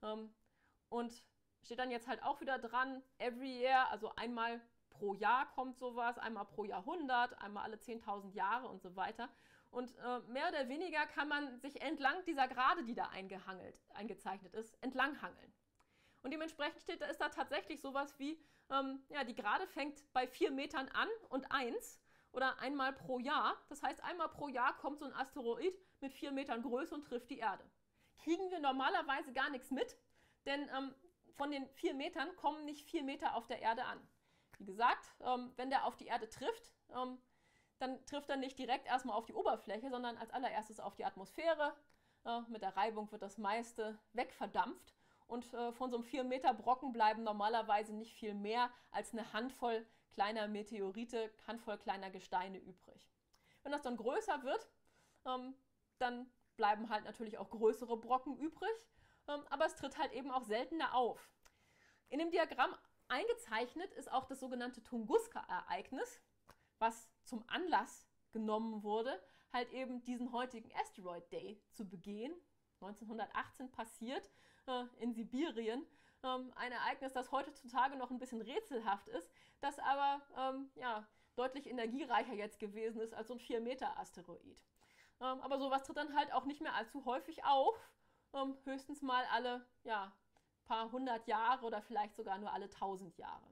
Und steht dann jetzt halt auch wieder dran, every year, also einmal pro Jahr kommt sowas, einmal pro Jahrhundert, einmal alle 10.000 Jahre und so weiter. Und mehr oder weniger kann man sich entlang dieser Gerade, die da eingezeichnet ist, entlanghangeln. Und dementsprechend ist da tatsächlich sowas wie, ja, die Gerade fängt bei 4 Metern an und 1 oder einmal pro Jahr. Das heißt, einmal pro Jahr kommt so ein Asteroid mit 4 Metern Größe und trifft die Erde. Kriegen wir normalerweise gar nichts mit, denn von den 4 Metern kommen nicht 4 Meter auf der Erde an. Wie gesagt, wenn der auf die Erde trifft, dann trifft er nicht direkt erstmal auf die Oberfläche, sondern als allererstes auf die Atmosphäre. Mit der Reibung wird das meiste wegverdampft. Und von so einem 4 Meter Brocken bleiben normalerweise nicht viel mehr als eine Handvoll kleiner Meteorite, Handvoll kleiner Gesteine übrig. Wenn das dann größer wird, dann bleiben halt natürlich auch größere Brocken übrig, aber es tritt halt eben auch seltener auf. In dem Diagramm eingezeichnet ist auch das sogenannte Tunguska-Ereignis, was zum Anlass genommen wurde, halt eben diesen heutigen Asteroid Day zu begehen. 1918 passiert in Sibirien. Ein Ereignis, das heutzutage noch ein bisschen rätselhaft ist, das aber ja, deutlich energiereicher jetzt gewesen ist als so ein 4-Meter-Asteroid. Aber sowas tritt dann halt auch nicht mehr allzu häufig auf, höchstens mal alle ja, paar hundert Jahre oder vielleicht sogar nur alle 1000 Jahre.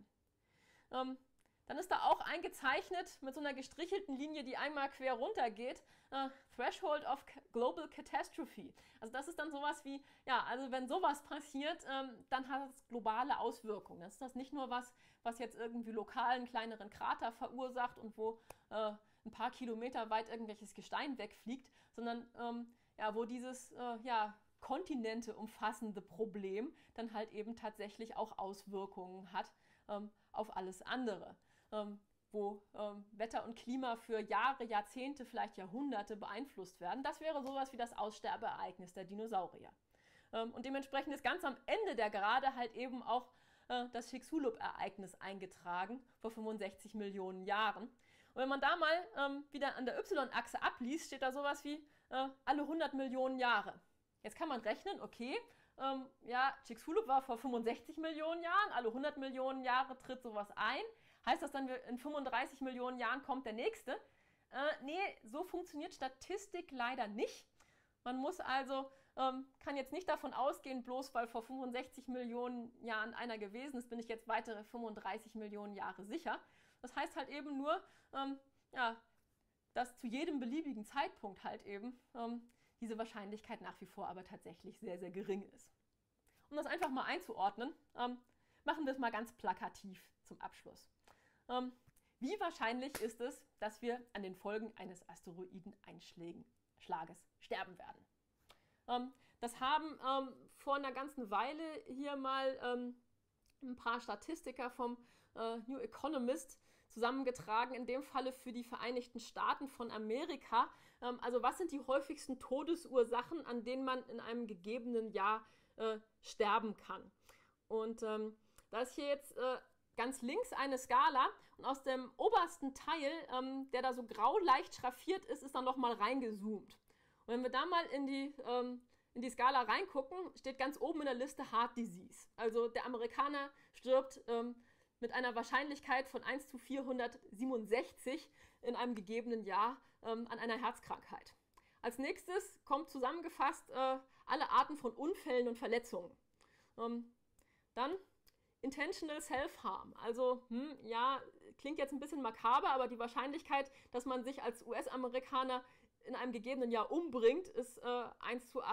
Dann ist da auch eingezeichnet mit so einer gestrichelten Linie, die einmal quer runter geht, Threshold of Global Catastrophe. Also das ist dann sowas wie, ja, also wenn sowas passiert, dann hat es globale Auswirkungen. Das ist das nicht nur was jetzt irgendwie lokal einen kleineren Krater verursacht und wo ein paar Kilometer weit irgendwelches Gestein wegfliegt, sondern ja, wo dieses ja, Kontinente umfassende Problem dann halt eben tatsächlich auch Auswirkungen hat auf alles andere. Wo Wetter und Klima für Jahre, Jahrzehnte, vielleicht Jahrhunderte beeinflusst werden. Das wäre sowas wie das Aussterbeereignis der Dinosaurier. Und dementsprechend ist ganz am Ende der Gerade halt eben auch das Chicxulub-Ereignis eingetragen, vor 65 Millionen Jahren. Und wenn man da mal wieder an der Y-Achse abliest, steht da sowas wie alle 100 Millionen Jahre. Jetzt kann man rechnen, okay, ja, Chicxulub war vor 65 Millionen Jahren, alle 100 Millionen Jahre tritt sowas ein. Heißt das dann, in 35 Millionen Jahren kommt der nächste? Nee, so funktioniert Statistik leider nicht. Man muss also, kann jetzt nicht davon ausgehen, bloß weil vor 65 Millionen Jahren einer gewesen ist, bin ich jetzt weitere 35 Millionen Jahre sicher. Das heißt halt eben nur, ja, dass zu jedem beliebigen Zeitpunkt halt eben diese Wahrscheinlichkeit nach wie vor aber tatsächlich sehr, sehr gering ist. Um das einfach mal einzuordnen, machen wir es mal ganz plakativ zum Abschluss. Wie wahrscheinlich ist es, dass wir an den Folgen eines Asteroideneinschlages sterben werden? Das haben vor einer ganzen Weile hier mal ein paar Statistiker vom New Economist zusammengetragen, in dem Falle für die Vereinigten Staaten von Amerika. Also was sind die häufigsten Todesursachen, an denen man in einem gegebenen Jahr sterben kann? Und da ist hier jetzt ganz links eine Skala und aus dem obersten Teil, der da so grau leicht schraffiert ist, ist dann nochmal reingezoomt. Und wenn wir da mal in die Skala reingucken, steht ganz oben in der Liste Heart Disease. Also der Amerikaner stirbt mit einer Wahrscheinlichkeit von 1 zu 467 in einem gegebenen Jahr an einer Herzkrankheit. Als nächstes kommt zusammengefasst alle Arten von Unfällen und Verletzungen. Dann Intentional Self-Harm. Also, ja, klingt jetzt ein bisschen makaber, aber die Wahrscheinlichkeit, dass man sich als US-Amerikaner in einem gegebenen Jahr umbringt, ist 1 zu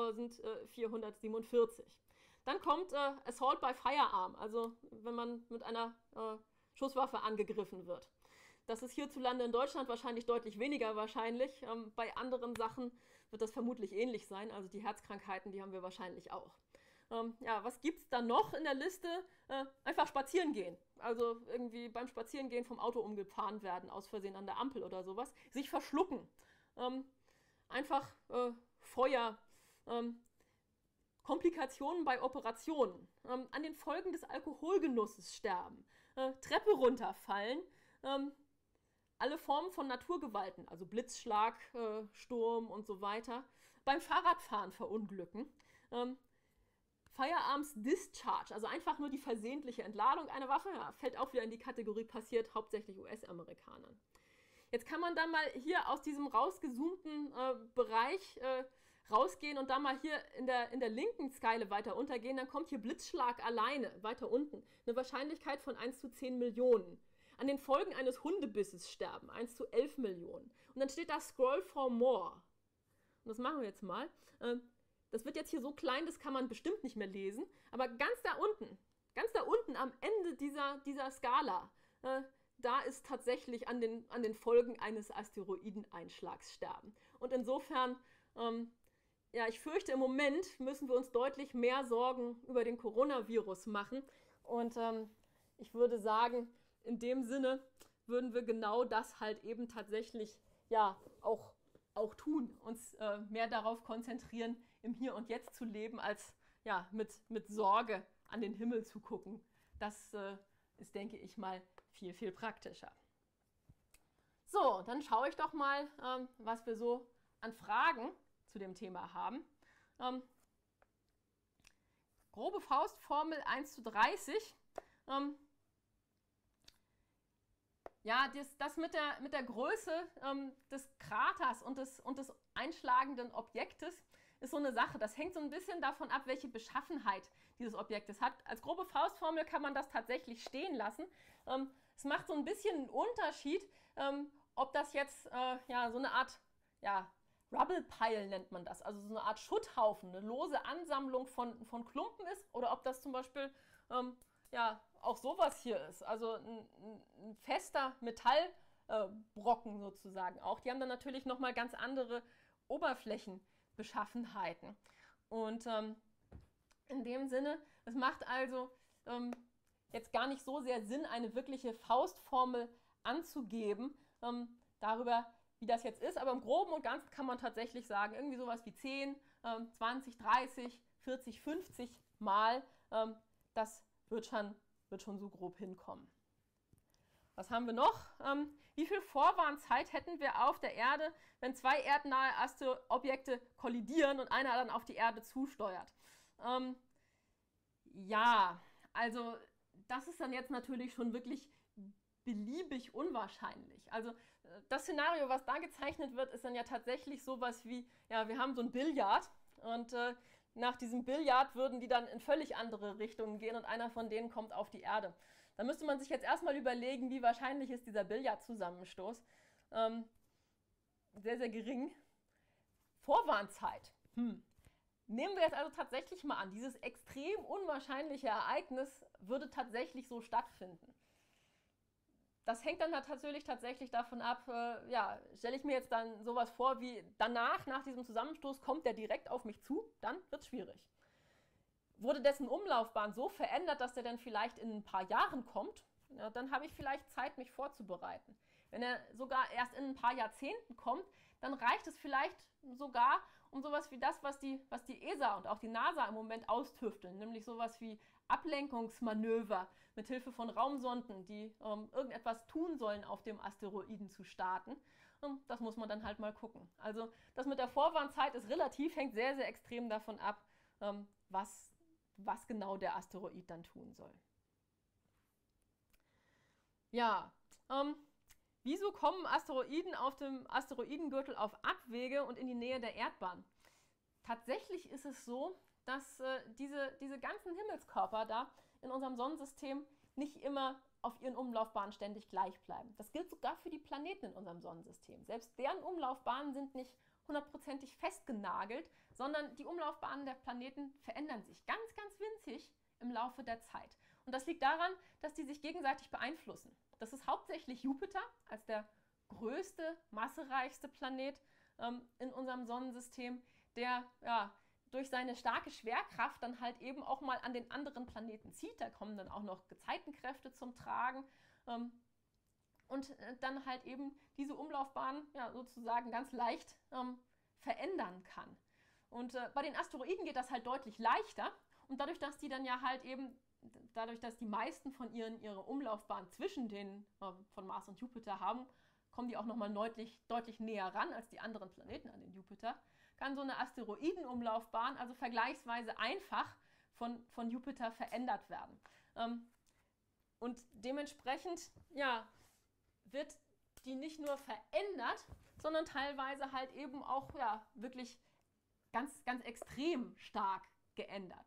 8447. Dann kommt Assault by Firearm, also wenn man mit einer Schusswaffe angegriffen wird. Das ist hierzulande in Deutschland wahrscheinlich deutlich weniger wahrscheinlich. Bei anderen Sachen wird das vermutlich ähnlich sein. Also die Herzkrankheiten, die haben wir wahrscheinlich auch. Ja, was gibt es da noch in der Liste? Einfach spazieren gehen. Also irgendwie beim Spazierengehen vom Auto umgefahren werden, aus Versehen an der Ampel oder sowas. Sich verschlucken. Einfach Feuer. Komplikationen bei Operationen. An den Folgen des Alkoholgenusses sterben. Treppe runterfallen. Alle Formen von Naturgewalten, also Blitzschlag, Sturm und so weiter. Beim Fahrradfahren verunglücken. Firearms Discharge, also einfach nur die versehentliche Entladung einer Waffe, ja, fällt auch wieder in die Kategorie passiert, hauptsächlich US-Amerikanern. Jetzt kann man da mal hier aus diesem rausgezoomten Bereich rausgehen und da mal hier in der linken Skala weiter untergehen, dann kommt hier Blitzschlag alleine, weiter unten. Eine Wahrscheinlichkeit von 1 zu 10 Millionen. An den Folgen eines Hundebisses sterben, 1 zu 11 Millionen. Und dann steht da Scroll for more. Und das machen wir jetzt mal. Das wird jetzt hier so klein, das kann man bestimmt nicht mehr lesen. Aber ganz da unten am Ende dieser Skala, da ist tatsächlich an den Folgen eines Asteroideneinschlags sterben. Und insofern, ja, ich fürchte, im Moment müssen wir uns deutlich mehr Sorgen über den Coronavirus machen. Und ich würde sagen, in dem Sinne würden wir genau das halt eben tatsächlich ja auch tun, uns mehr darauf konzentrieren, im Hier und Jetzt zu leben, als ja, mit Sorge an den Himmel zu gucken. Das ist, denke ich mal, viel, viel praktischer. So, dann schaue ich doch mal, was wir so an Fragen zu dem Thema haben. Grobe Faustformel 1 zu 30. Ja, das mit der Größe des Kraters und des einschlagenden Objektes ist so eine Sache. Das hängt so ein bisschen davon ab, welche Beschaffenheit dieses Objektes hat. Als grobe Faustformel kann man das tatsächlich stehen lassen. Es macht so ein bisschen einen Unterschied, ob das jetzt ja, so eine Art ja, Rubble Pile nennt man das, also so eine Art Schutthaufen, eine lose Ansammlung von Klumpen ist, oder ob das zum Beispiel ja, auch sowas hier ist, also ein fester Metallbrocken sozusagen auch. Die haben dann natürlich nochmal ganz andere Oberflächenbeschaffenheiten. Und in dem Sinne, es macht also jetzt gar nicht so sehr Sinn, eine wirkliche Faustformel anzugeben darüber, wie das jetzt ist. Aber im Groben und Ganzen kann man tatsächlich sagen, irgendwie sowas wie 10, 20, 30, 40, 50 Mal, das wird schon so grob hinkommen. Was haben wir noch? Wie viel Vorwarnzeit hätten wir auf der Erde, wenn zwei erdnahe Objekte kollidieren und einer dann auf die Erde zusteuert? Ja, also das ist dann jetzt natürlich schon wirklich beliebig unwahrscheinlich. Also das Szenario, was da gezeichnet wird, ist dann ja tatsächlich sowas wie, ja, wir haben so ein Billard und nach diesem Billard würden die dann in völlig andere Richtungen gehen und einer von denen kommt auf die Erde. Da müsste man sich jetzt erstmal überlegen, wie wahrscheinlich ist dieser Billardzusammenstoß. Sehr, sehr gering. Vorwarnzeit. Nehmen wir jetzt also tatsächlich mal an, dieses extrem unwahrscheinliche Ereignis würde tatsächlich so stattfinden. Das hängt dann natürlich tatsächlich davon ab, ja, stelle ich mir jetzt dann sowas vor wie danach, nach diesem Zusammenstoß, kommt der direkt auf mich zu, dann wird es schwierig. Wurde dessen Umlaufbahn so verändert, dass der dann vielleicht in ein paar Jahren kommt, ja, dann habe ich vielleicht Zeit, mich vorzubereiten. Wenn er sogar erst in ein paar Jahrzehnten kommt, dann reicht es vielleicht sogar um sowas wie das, was die ESA und auch die NASA im Moment austüfteln, nämlich sowas wie Ablenkungsmanöver mit Hilfe von Raumsonden, die irgendetwas tun sollen, auf dem Asteroiden zu starten. Das muss man dann halt mal gucken. Also das mit der Vorwarnzeit ist relativ, hängt sehr, sehr extrem davon ab, was genau der Asteroid dann tun soll. Ja, wieso kommen Asteroiden auf dem Asteroidengürtel auf Abwege und in die Nähe der Erdbahn? Tatsächlich ist es so, dass diese ganzen Himmelskörper da in unserem Sonnensystem nicht immer auf ihren Umlaufbahnen ständig gleich bleiben. Das gilt sogar für die Planeten in unserem Sonnensystem. Selbst deren Umlaufbahnen sind nicht hundertprozentig festgenagelt, sondern die Umlaufbahnen der Planeten verändern sich ganz, ganz winzig im Laufe der Zeit. Und das liegt daran, dass die sich gegenseitig beeinflussen. Das ist hauptsächlich Jupiter als der größte, massereichste Planet in unserem Sonnensystem, der durch seine starke Schwerkraft dann halt eben auch mal an den anderen Planeten zieht. Da kommen dann auch noch Gezeitenkräfte zum Tragen und dann halt eben diese Umlaufbahn sozusagen ganz leicht verändern kann. Und bei den Asteroiden geht das halt deutlich leichter und dadurch, dass die dann ja halt eben dadurch, dass die meisten von ihre Umlaufbahn zwischen den von Mars und Jupiter haben, kommen die auch nochmal deutlich näher ran als die anderen Planeten an den Jupiter, kann so eine Asteroidenumlaufbahn also vergleichsweise einfach von Jupiter verändert werden. Und dementsprechend wird die nicht nur verändert, sondern teilweise halt eben auch wirklich ganz, ganz extrem stark geändert.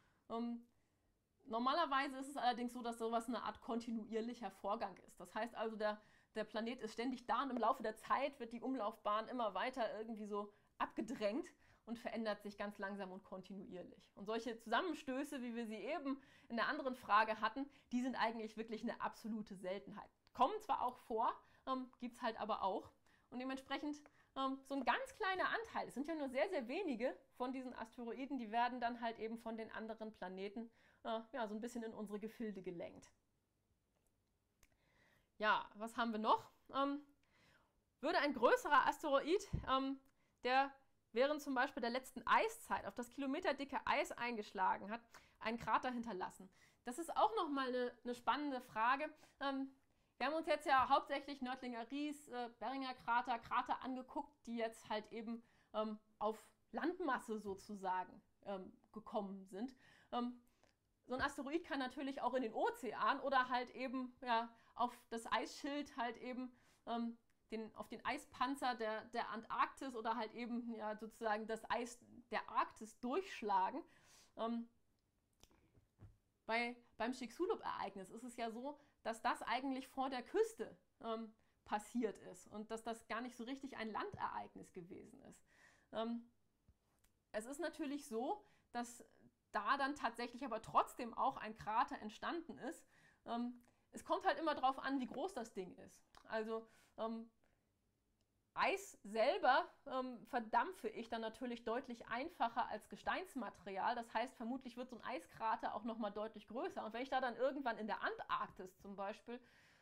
Normalerweise ist es allerdings so, dass sowas eine Art kontinuierlicher Vorgang ist. Das heißt also, der Planet ist ständig da und im Laufe der Zeit wird die Umlaufbahn immer weiter irgendwie so abgedrängt und verändert sich ganz langsam und kontinuierlich. Und solche Zusammenstöße, wie wir sie eben in der anderen Frage hatten, die sind eigentlich wirklich eine absolute Seltenheit. Kommen zwar auch vor, gibt es halt aber auch. Und dementsprechend so ein ganz kleiner Anteil, es sind ja nur sehr, sehr wenige von diesen Asteroiden, die werden dann halt eben von den anderen Planeten so ein bisschen in unsere Gefilde gelenkt. Ja, was haben wir noch? Würde ein größerer Asteroid, der während zum Beispiel der letzten Eiszeit auf das kilometerdicke Eis eingeschlagen hat, einen Krater hinterlassen? Das ist auch nochmal eine spannende Frage. Wir haben uns jetzt ja hauptsächlich Nördlinger Ries, Beringer Krater angeguckt, die jetzt halt eben auf Landmasse sozusagen gekommen sind. So ein Asteroid kann natürlich auch in den Ozean oder halt eben auf das Eisschild halt eben auf den Eispanzer der Antarktis oder halt eben sozusagen das Eis der Arktis durchschlagen. Beim Chicxulub-Ereignis ist es ja so, dass das eigentlich vor der Küste passiert ist und dass das gar nicht so richtig ein Landereignis gewesen ist. Es ist natürlich so, dass da dann tatsächlich aber trotzdem auch ein Krater entstanden ist. Es kommt halt immer darauf an, wie groß das Ding ist. Also Eis selber verdampfe ich dann natürlich deutlich einfacher als Gesteinsmaterial. Das heißt, vermutlich wird so ein Eiskrater auch nochmal deutlich größer. Und wenn ich da dann irgendwann in der Antarktis zum Beispiel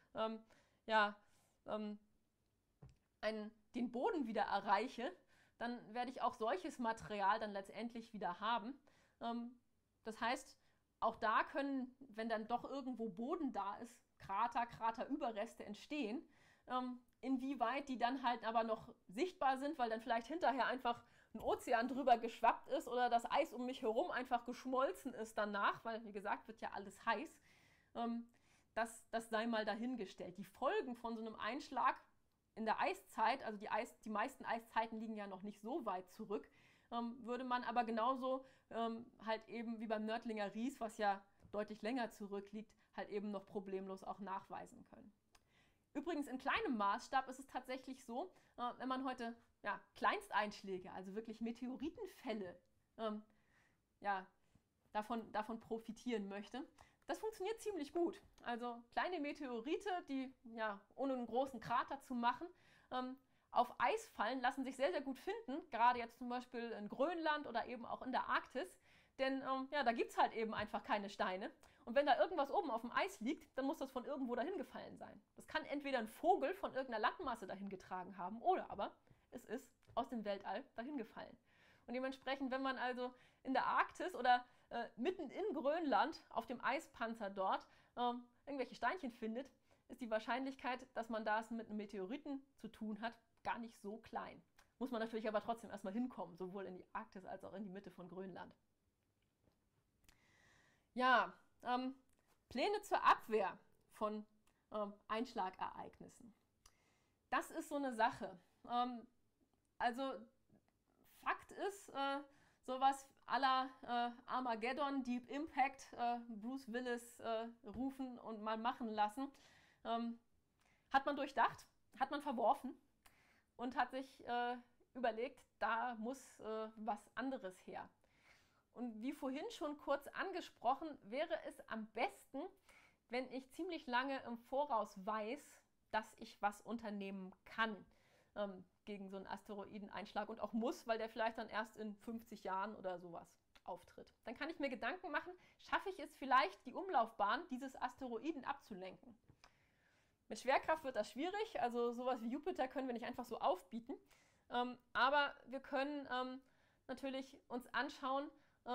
den Boden wieder erreiche, dann werde ich auch solches Material dann letztendlich wieder haben. Das heißt, auch da können, wenn dann doch irgendwo Boden da ist, Kraterüberreste entstehen. Inwieweit die dann halt aber noch sichtbar sind, weil dann vielleicht hinterher einfach ein Ozean drüber geschwappt ist oder das Eis um mich herum einfach geschmolzen ist danach, weil wie gesagt, wird ja alles heiß. Das sei mal dahingestellt. Die Folgen von so einem Einschlag in der Eiszeit, also die meisten Eiszeiten liegen ja noch nicht so weit zurück, würde man aber genauso halt eben wie beim Nördlinger Ries, was ja deutlich länger zurückliegt, halt eben noch problemlos auch nachweisen können. Übrigens in kleinem Maßstab ist es tatsächlich so, wenn man heute Kleinsteinschläge, also wirklich Meteoritenfälle, davon profitieren möchte. Das funktioniert ziemlich gut. Also kleine Meteorite, die ohne einen großen Krater zu machen, auf Eis fallen, lassen sich sehr, sehr gut finden, gerade jetzt zum Beispiel in Grönland oder eben auch in der Arktis, denn ja, da gibt es halt eben einfach keine Steine. Und wenn da irgendwas oben auf dem Eis liegt, dann muss das von irgendwo dahin gefallen sein. Das kann entweder ein Vogel von irgendeiner Landmasse dahin getragen haben oder aber es ist aus dem Weltall dahin gefallen. Und dementsprechend, wenn man also in der Arktis oder mitten in Grönland auf dem Eispanzer dort irgendwelche Steinchen findet, ist die Wahrscheinlichkeit, dass man das mit einem Meteoriten zu tun hat, gar nicht so klein. Muss man natürlich aber trotzdem erstmal hinkommen, sowohl in die Arktis als auch in die Mitte von Grönland. Ja, Pläne zur Abwehr von Einschlagereignissen. Das ist so eine Sache. Also Fakt ist, sowas à la Armageddon, Deep Impact, Bruce Willis rufen und mal machen lassen, hat man durchdacht, hat man verworfen und hat sich überlegt, da muss was anderes her. Und wie vorhin schon kurz angesprochen, wäre es am besten, wenn ich ziemlich lange im Voraus weiß, dass ich was unternehmen kann gegen so einen Asteroideneinschlag und auch muss, weil der vielleicht dann erst in 50 Jahren oder sowas auftritt. Dann kann ich mir Gedanken machen, schaffe ich es vielleicht, die Umlaufbahn dieses Asteroiden abzulenken. Mit Schwerkraft wird das schwierig, also sowas wie Jupiter können wir nicht einfach so aufbieten, aber wir können natürlich uns anschauen,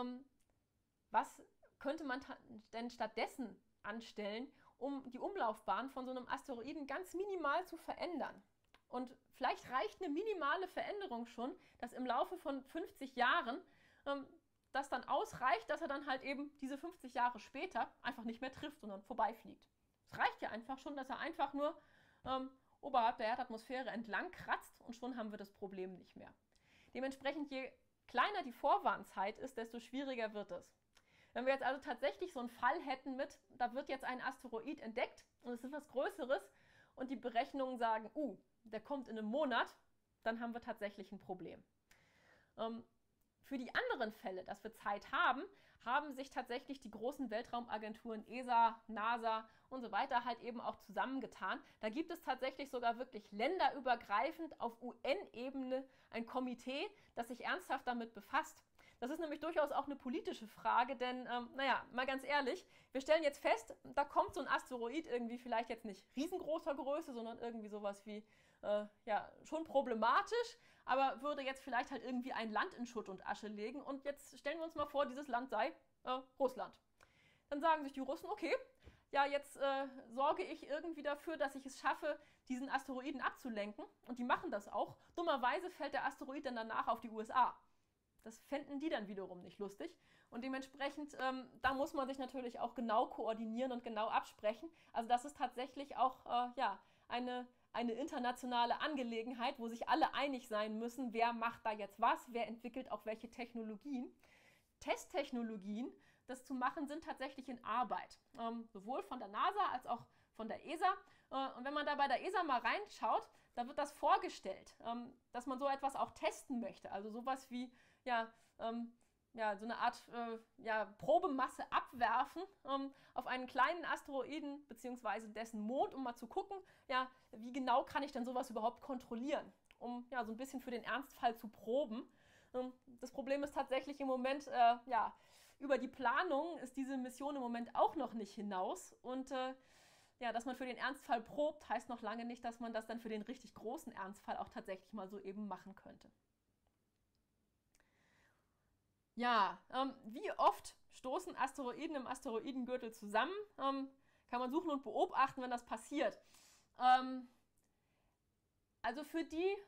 was könnte man denn stattdessen anstellen, um die Umlaufbahn von so einem Asteroiden ganz minimal zu verändern. Und vielleicht reicht eine minimale Veränderung schon, dass im Laufe von 50 Jahren das dann ausreicht, dass er dann halt eben diese 50 Jahre später einfach nicht mehr trifft, sondern vorbeifliegt. Es reicht ja einfach schon, dass er einfach nur oberhalb der Erdatmosphäre entlang kratzt und schon haben wir das Problem nicht mehr. Dementsprechend, je kleiner die Vorwarnzeit ist, desto schwieriger wird es. Wenn wir jetzt also tatsächlich so einen Fall hätten mit, da wird jetzt ein Asteroid entdeckt und es ist was Größeres und die Berechnungen sagen, der kommt in einem Monat, dann haben wir tatsächlich ein Problem. Für die anderen Fälle, dass wir Zeit haben, haben sich tatsächlich die großen Weltraumagenturen ESA, NASA und so weiter halt eben auch zusammengetan. Da gibt es tatsächlich sogar wirklich länderübergreifend auf UN-Ebene ein Komitee, das sich ernsthaft damit befasst. Das ist nämlich durchaus auch eine politische Frage, denn, mal ganz ehrlich, wir stellen jetzt fest, da kommt so ein Asteroid irgendwie vielleicht jetzt nicht riesengroßer Größe, sondern irgendwie sowas wie, schon problematisch, aber würde jetzt vielleicht halt irgendwie ein Land in Schutt und Asche legen und jetzt stellen wir uns mal vor, dieses Land sei Russland. Dann sagen sich die Russen, okay, ja, jetzt sorge ich irgendwie dafür, dass ich es schaffe, diesen Asteroiden abzulenken und die machen das auch. Dummerweise fällt der Asteroid dann danach auf die USA. Das fänden die dann wiederum nicht lustig und dementsprechend, da muss man sich natürlich auch genau koordinieren und genau absprechen. Also das ist tatsächlich auch eine internationale Angelegenheit, wo sich alle einig sein müssen, wer macht da jetzt was, wer entwickelt auch welche Technologien. Testtechnologien, das zu machen, sind tatsächlich in Arbeit, sowohl von der NASA als auch von der ESA. Und wenn man da bei der ESA mal reinschaut, da wird das vorgestellt, dass man so etwas auch testen möchte. Also sowas wie so eine Art Probemasse abwerfen auf einen kleinen Asteroiden bzw. dessen Mond, um mal zu gucken, wie genau kann ich denn sowas überhaupt kontrollieren, um so ein bisschen für den Ernstfall zu proben. Das Problem ist tatsächlich im Moment, über die Planung ist diese Mission im Moment auch noch nicht hinaus und dass man für den Ernstfall probt, heißt noch lange nicht, dass man das dann für den richtig großen Ernstfall auch tatsächlich mal so eben machen könnte. Ja, wie oft stoßen Asteroiden im Asteroidengürtel zusammen? Kann man suchen und beobachten, wenn das passiert. Also für die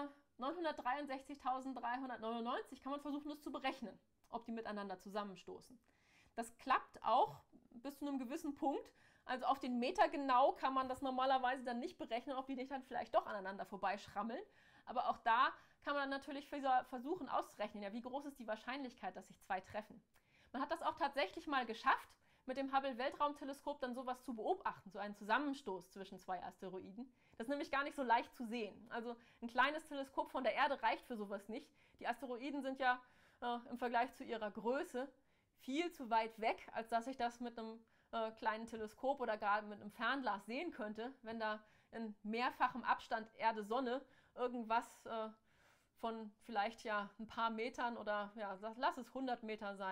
963.399 kann man versuchen, das zu berechnen, ob die miteinander zusammenstoßen. Das klappt auch bis zu einem gewissen Punkt. Also auf den Meter genau kann man das normalerweise dann nicht berechnen, ob die nicht dann vielleicht doch aneinander vorbeischrammeln. Aber auch da kann man dann natürlich versuchen auszurechnen, wie groß ist die Wahrscheinlichkeit, dass sich zwei treffen. Man hat das auch tatsächlich mal geschafft, mit dem Hubble-Weltraumteleskop dann sowas zu beobachten, so einen Zusammenstoß zwischen zwei Asteroiden. Das ist nämlich gar nicht so leicht zu sehen. Also ein kleines Teleskop von der Erde reicht für sowas nicht. Die Asteroiden sind ja im Vergleich zu ihrer Größe viel zu weit weg, als dass ich das mit einem kleinen Teleskop oder gar mit einem Fernglas sehen könnte, wenn da in mehrfachem Abstand Erde-Sonne irgendwas von vielleicht ein paar Metern oder lass es 100 Meter sein,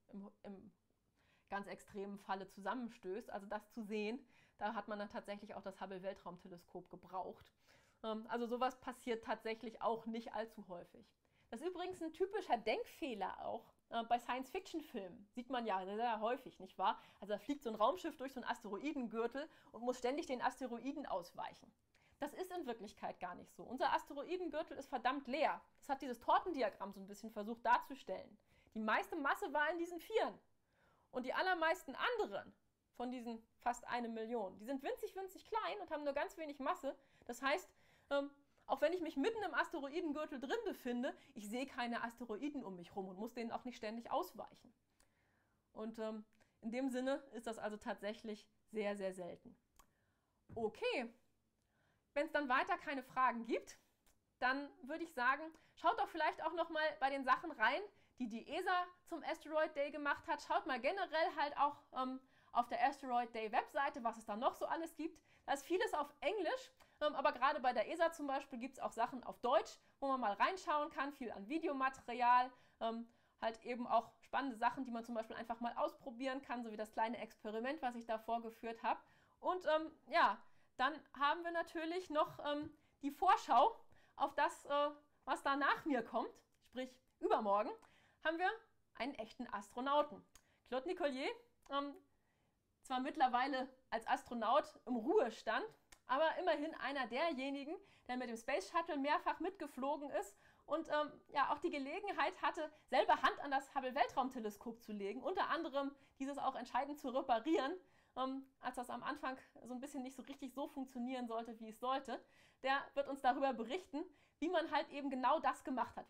im ganz extremen Falle zusammenstößt. Also das zu sehen, da hat man dann tatsächlich auch das Hubble-Weltraumteleskop gebraucht. Also sowas passiert tatsächlich auch nicht allzu häufig. Das ist übrigens ein typischer Denkfehler auch bei Science-Fiction-Filmen. Sieht man ja sehr, sehr häufig, nicht wahr? Also da fliegt so ein Raumschiff durch so einen Asteroidengürtel und muss ständig den Asteroiden ausweichen. Das ist in Wirklichkeit gar nicht so. Unser Asteroidengürtel ist verdammt leer. Das hat dieses Tortendiagramm so ein bisschen versucht darzustellen. Die meiste Masse war in diesen Vieren. Und die allermeisten anderen von diesen fast 1 Million, die sind winzig, winzig klein und haben nur ganz wenig Masse. Das heißt, auch wenn ich mich mitten im Asteroidengürtel drin befinde, ich sehe keine Asteroiden um mich rum und muss denen auch nicht ständig ausweichen. Und in dem Sinne ist das also tatsächlich sehr, sehr selten. Okay, wenn es dann weiter keine Fragen gibt, dann würde ich sagen, schaut doch vielleicht auch noch mal bei den Sachen rein, die die ESA zum Asteroid Day gemacht hat. Schaut mal generell halt auch auf der Asteroid Day Webseite, was es da noch so alles gibt. Da ist vieles auf Englisch, aber gerade bei der ESA zum Beispiel gibt es auch Sachen auf Deutsch, wo man mal reinschauen kann, viel an Videomaterial, halt eben auch spannende Sachen, die man zum Beispiel einfach mal ausprobieren kann, so wie das kleine Experiment, was ich da vorgeführt habe. Und ja, dann haben wir natürlich noch die Vorschau auf das, was da nach mir kommt, sprich übermorgen, haben wir einen echten Astronauten. Claude Nicollier, zwar mittlerweile als Astronaut im Ruhestand, aber immerhin einer derjenigen, der mit dem Space Shuttle mehrfach mitgeflogen ist und ja auch die Gelegenheit hatte, selber Hand an das Hubble-Weltraumteleskop zu legen, unter anderem dieses auch entscheidend zu reparieren, als das am Anfang so ein bisschen nicht so richtig so funktionieren sollte, wie es sollte. Der wird uns darüber berichten, wie man halt eben genau das gemacht hat.